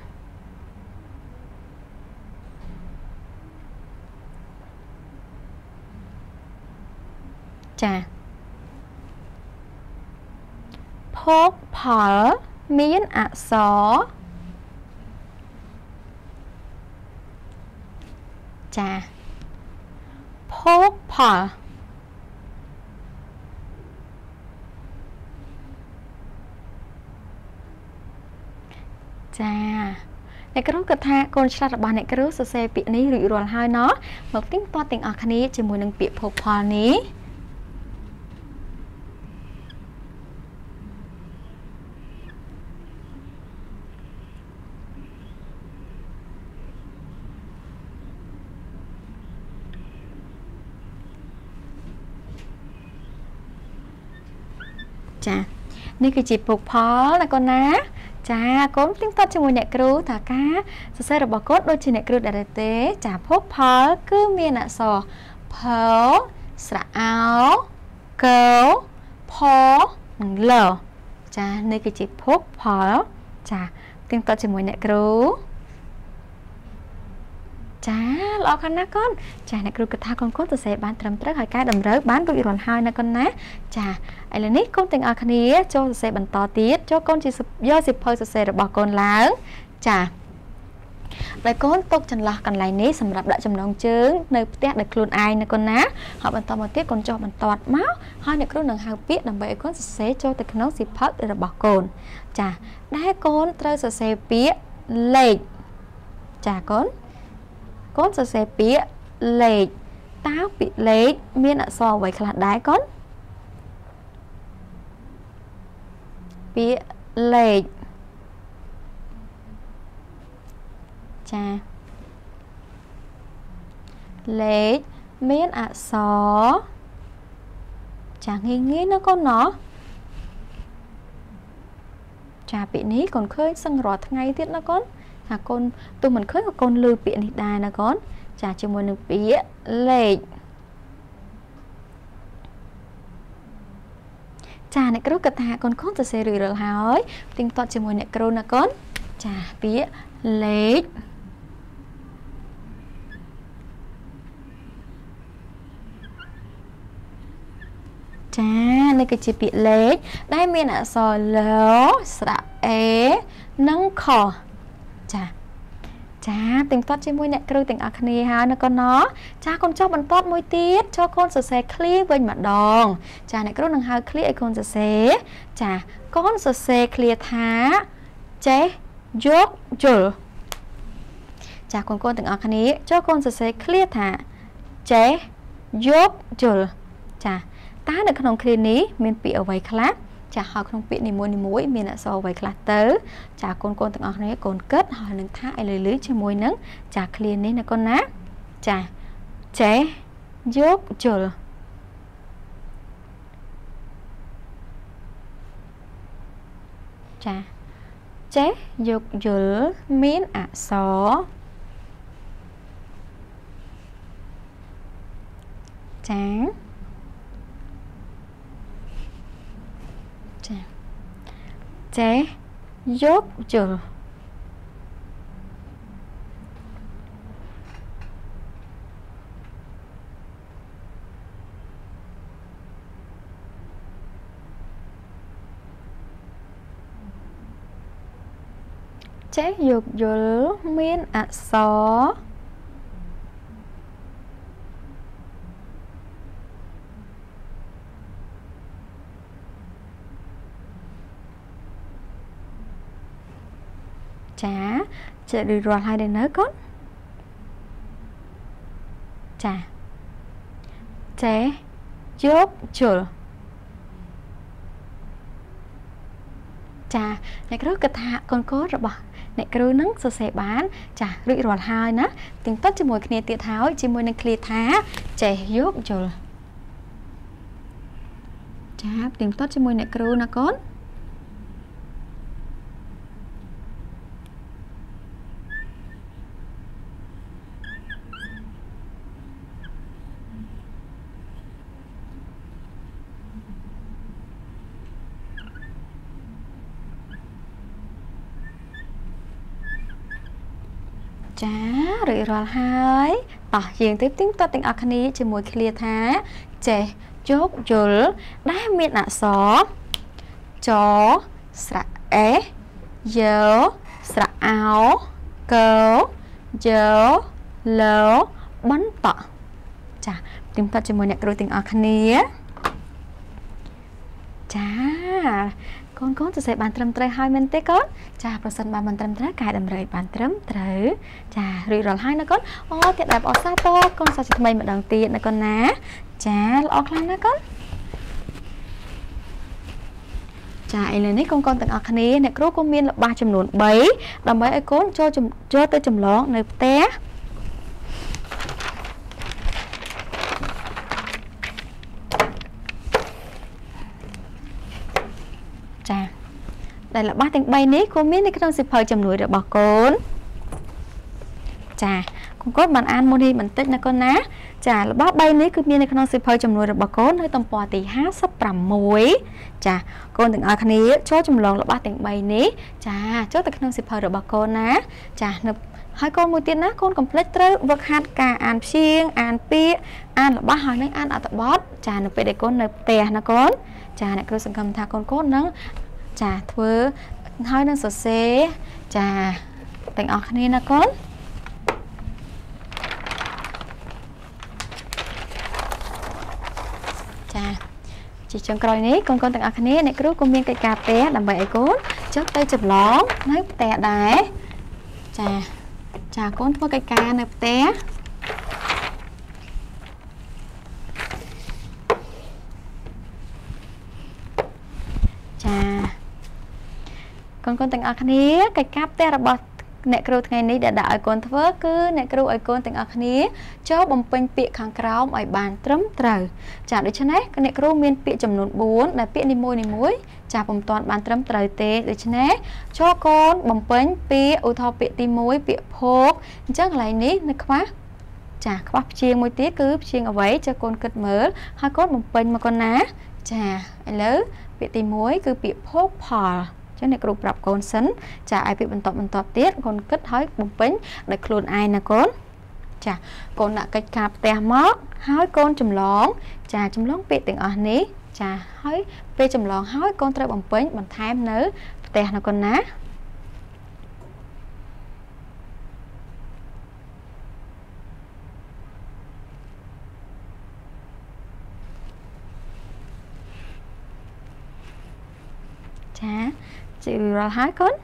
จ้ะพกผอมีนอักษรจ้ะพกผอจ้าในกระรู้กระทะกนฉลาดบานในกระรู้เซปีนี้หรือรอนหายเนาะหมกติ้งปอติ่งอักนี้จะมวยหนึ่งปีพกผอนี้ចានេះគឺជាពុកផលណាកូនណាចាកូនទៀងទាត់ជាមួយអ្នកគ្រូថាការសរសេររបស់កូនដូចជាអ្នកគ្រូដែរទេចាពុកផលគឺមានអក្សរផស្រៈអោកផនិងលចានេះគឺជាពុកផលចាទៀងទាត់ជាមួយអ្នកគ្រូចាល្អខ្លាំងណាស់កូនចាអ្នកគ្រូគិតថាកូនកូនសរសេរបានត្រឹមត្រូវហើយកែតម្រូវបានរួចរាល់ហើយណាកូនណាចាឥឡូវនេះកូនទាំងអស់គ្នាចូលសរសេរបន្តទៀតចូលកូនជាយកសៀវភៅសរសេររបស់កូនឡើងចាដែលកូនទុកចន្លោះកន្លែងនេះសម្រាប់ដាក់ចំណងជើងនៅផ្ទះដោយខ្លួនឯងណាកូនណាហើយបន្តមកទៀតកូនចុះបន្តមកហើយអ្នកគ្រូនឹងហៅពាក្យដើម្បីឲ្យកូនសរសេរចូលទៅក្នុងសៀវភៅរបស់កូនចាដែលកូនត្រូវសរសេរពាក្យលេខចាកូនកូនសរសេរពាក្យលេខតើពាក្យលេខមានអក្សរអ្វីខ្លះដែរកូនពាក្យលេខចាលេខមានអក្សរចាងាយងាយណាកូនណោះចាពាក្យនេះកូនឃើញសឹងរាល់ថ្ងៃទៀតណាកូនថាកូនទោះមិនឃើញក៏កូនឮពាក្យនេះដែរណាកូនចាជាមួយនឹងពាក្យលេខចាអ្នកគ្រូគិតថាកូនកូនសរសេររួចរាល់ហើយទៀងទាត់ជាមួយអ្នកគ្រូណាកូនចាពាក្យលេខចានេះគឺជាពាក្យលេខដែលមានអក្សរលស្រៈអេនិងខចាចាទៀងទាត់ជាមួយអ្នកគ្រូទាំងអស់គ្នាហើយណាកូនណោះចាកូនចុះបន្តមួយទៀតចូលកូនសរសេរឃ្លាវិញម្ដងចាអ្នកគ្រូនឹងហៅឃ្លាឲ្យកូនសរសេរចាកូនសរសេរឃ្លាថាចេះយកយល់ចាកូនកូនទាំងអស់គ្នាចូលកូនសរសេរឃ្លាថាចេះយកយល់ចាតើនៅក្នុងឃ្លានេះមានពាក្យអ្វីខ្លះចាហើយក្នុងពាក្យនីមួយៗមានអក្សរអ្វីខ្លះទៅចាកូនកូនទាំងអស់គ្នាកូនគិតហើយនឹងថាឲ្យលឺៗជាមួយនឹងចាឃ្លានេះណាកូនណាចាចេះយកយល់ចាចេះយកយល់មានអក្សរចាចាចេះយកយល់ចេះយកយល់មានអក្សរចាចេះរួចរាល់ហើយដែរនៅកូនចាចេះយកយល់ចាអ្នកគ្រូគិតថាកូនកូនរបស់អ្នកគ្រូនឹងសរសេរបានចារួចរាល់ហើយណាទៀងទាត់ជាមួយគ្នាទៀតហើយជាមួយនឹងឃ្លាថាចេះយកយល់ចាទៀងទាត់ជាមួយអ្នកគ្រូណាកូនចារួចរាល់ហើយតោះយើងទៅទៀងទាត់ទាំងអស់គ្នាជាមួយឃ្លាថាចេះយកយល់ដែលមានអក្សរចស្រៈអេយោស្រៈអោកយោលបន្តចាទៀងទាត់ជាមួយអ្នកគ្រូទាំងអស់គ្នាចាកូនកូនសរសេរបានត្រឹមត្រូវហើយមែនទេកូនចាប្រសិនបើមិនត្រឹមត្រូវកែតម្រូវបានត្រឹមត្រូវចារួចរាល់ហើយណាកូនអូទៀតដែរអរសាទរកូនសាជាថ្មីម្ដងទៀតណាកូនណាចាល្អខ្លាំងណាស់កូនចាឥឡូវនេះកូនកូនទាំងអស់គ្នាអ្នកគ្រូក៏មានល្បះចំនួនបីដើម្បីឲ្យកូនចូលចូលទៅចម្លងនៅផ្ទះដែលរបស់ទាំងបីនេះក៏មាននៅក្នុងសៀវភៅចំនួនរបស់កូនចាកូនកូនបានអានមុននេះបន្តិចណាកូនណាចារបស់បីនេះគឺមាននៅក្នុងសៀវភៅចំនួនរបស់កូននៅទំព័រទីห้าสิบหกចាកូនទាំងអស់គ្នាចូលចម្លងរបស់ទាំងបីនេះចាចូលទៅក្នុងសៀវភៅរបស់កូនណាចានៅហើយកូនមួយទៀតណាកូនកុំភ្លេចត្រូវវឹកហាត់ការអានព្យាង្គអានពាក្យអានរបស់ហើយនឹងអានអត្ថបទចានៅពេលដែលកូននៅផ្ទះណាកូនចាអ្នកគ្រូសង្ឃឹមថាកូនកូននឹងចាធ្វើហើយនឹងសរសេរចាទាំងអស់គ្នាណាកូនចាជាចុងក្រោយនេះកូនកូនទាំងអស់គ្នាអ្នកគ្រូក៏មានកិច្ចការផ្ទះដើម្បីឲ្យកូនចុះទៅចម្លងនៅផ្ទះដែរចាចាកូនធ្វើកិច្ចការនៅផ្ទះចាកូនកូនទាំងអស់គ្នាកិច្ចការផ្ទះរបស់អ្នកគ្រូថ្ងៃនេះដែលដាក់ឲ្យកូនធ្វើគឺអ្នកគ្រូឲ្យកូនទាំងអស់គ្នាចូលបំពេញពាក្យខាងក្រោមឲ្យបានត្រឹមត្រូវចាដូច្នេះអ្នកគ្រូមានពាក្យចំនួនបួនដែលពាក្យនីមួយៗចាពុំទាន់បានត្រឹមត្រូវទេដូច្នេះចូលកូនបំពេញពាក្យឧទាហរណ៍ពាក្យទីមួយពាក្យភោគអញ្ចឹងកន្លែងនេះនៅខ្វះចាខ្វះព្យាង្គមួយទៀតគឺព្យាង្គអ្វីចុះកូនគិតមើលហើយកូនបំពេញមកកូនណាចាឥឡូវពាក្យទីមួយគឺពាក្យភោគផលចឹងអ្នកគ្រូប្រាប់កូនសិនចាឲ្យពាក្យបន្តបន្តទៀតកូនគិតឲ្យបំពេញដោយខ្លួនឯងណាកូនចាកូនដាក់កិច្ចការផ្ទះមកហើយកូនចម្លងចាចម្លងពាក្យទាំងអស់នេះចាហើយពេលចម្លងហើយកូនត្រូវបំពេញបន្ថែមនៅផ្ទះណាកូនណាចាជឿរហហើយកូនចា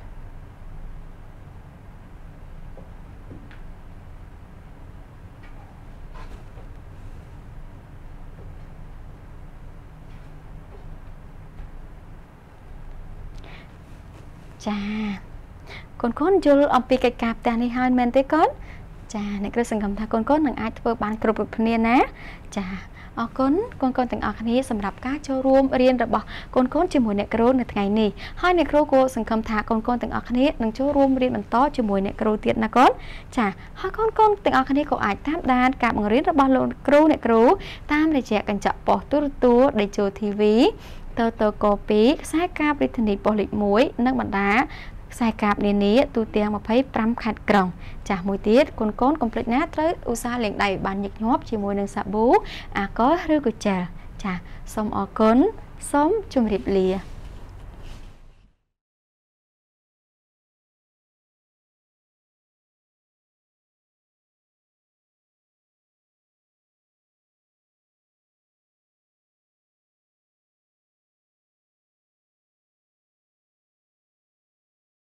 កូនកូនយល់អំពីកិច្ចការផ្ទះនេះហើយមែនទេកូនចាអ្នកគ្រូសង្ឃឹមថាកូនកូននឹងអាចធ្វើបានគ្រប់គ្រប់គ្នាណាចាអរគុណកូនកូនទាំងអស់គ្នាសម្រាប់ការចូលរួមរៀនរបស់កូនកូនជាមួយអ្នកគ្រូនៅថ្ងៃនេះហើយអ្នកគ្រូក៏សង្ឃឹមថាកូនកូនទាំងអស់គ្នានឹងចូលរួមរៀនបន្តជាមួយអ្នកគ្រូទៀតណាកូនចាហើយកូនកូនទាំងអស់គ្នាក៏អាចតាមដានការបង្រៀនរបស់លោកគ្រូអ្នកគ្រូតាមរយៈកញ្ចក់ប៉ុស្តិ៍ទូរទស្សន៍ដេជោ ធី វី តតកពីខ្សែកាបរាជធានីប៉ុស្តិ៍លេខមួយនិងបណ្ដាខ្សែកាបនានាទូទាំងម្ភៃប្រាំខេត្តក្រុងចាស់មួយទៀតកូនកូនកុំភ្លេចណាត្រូវឧស្សាហ៍លាងដៃបានញឹកញាប់ជាមួយនឹងសាប៊ូអាល់កុលឬក៏ជែលចាសូមអរគុណសូមជម្រាបលា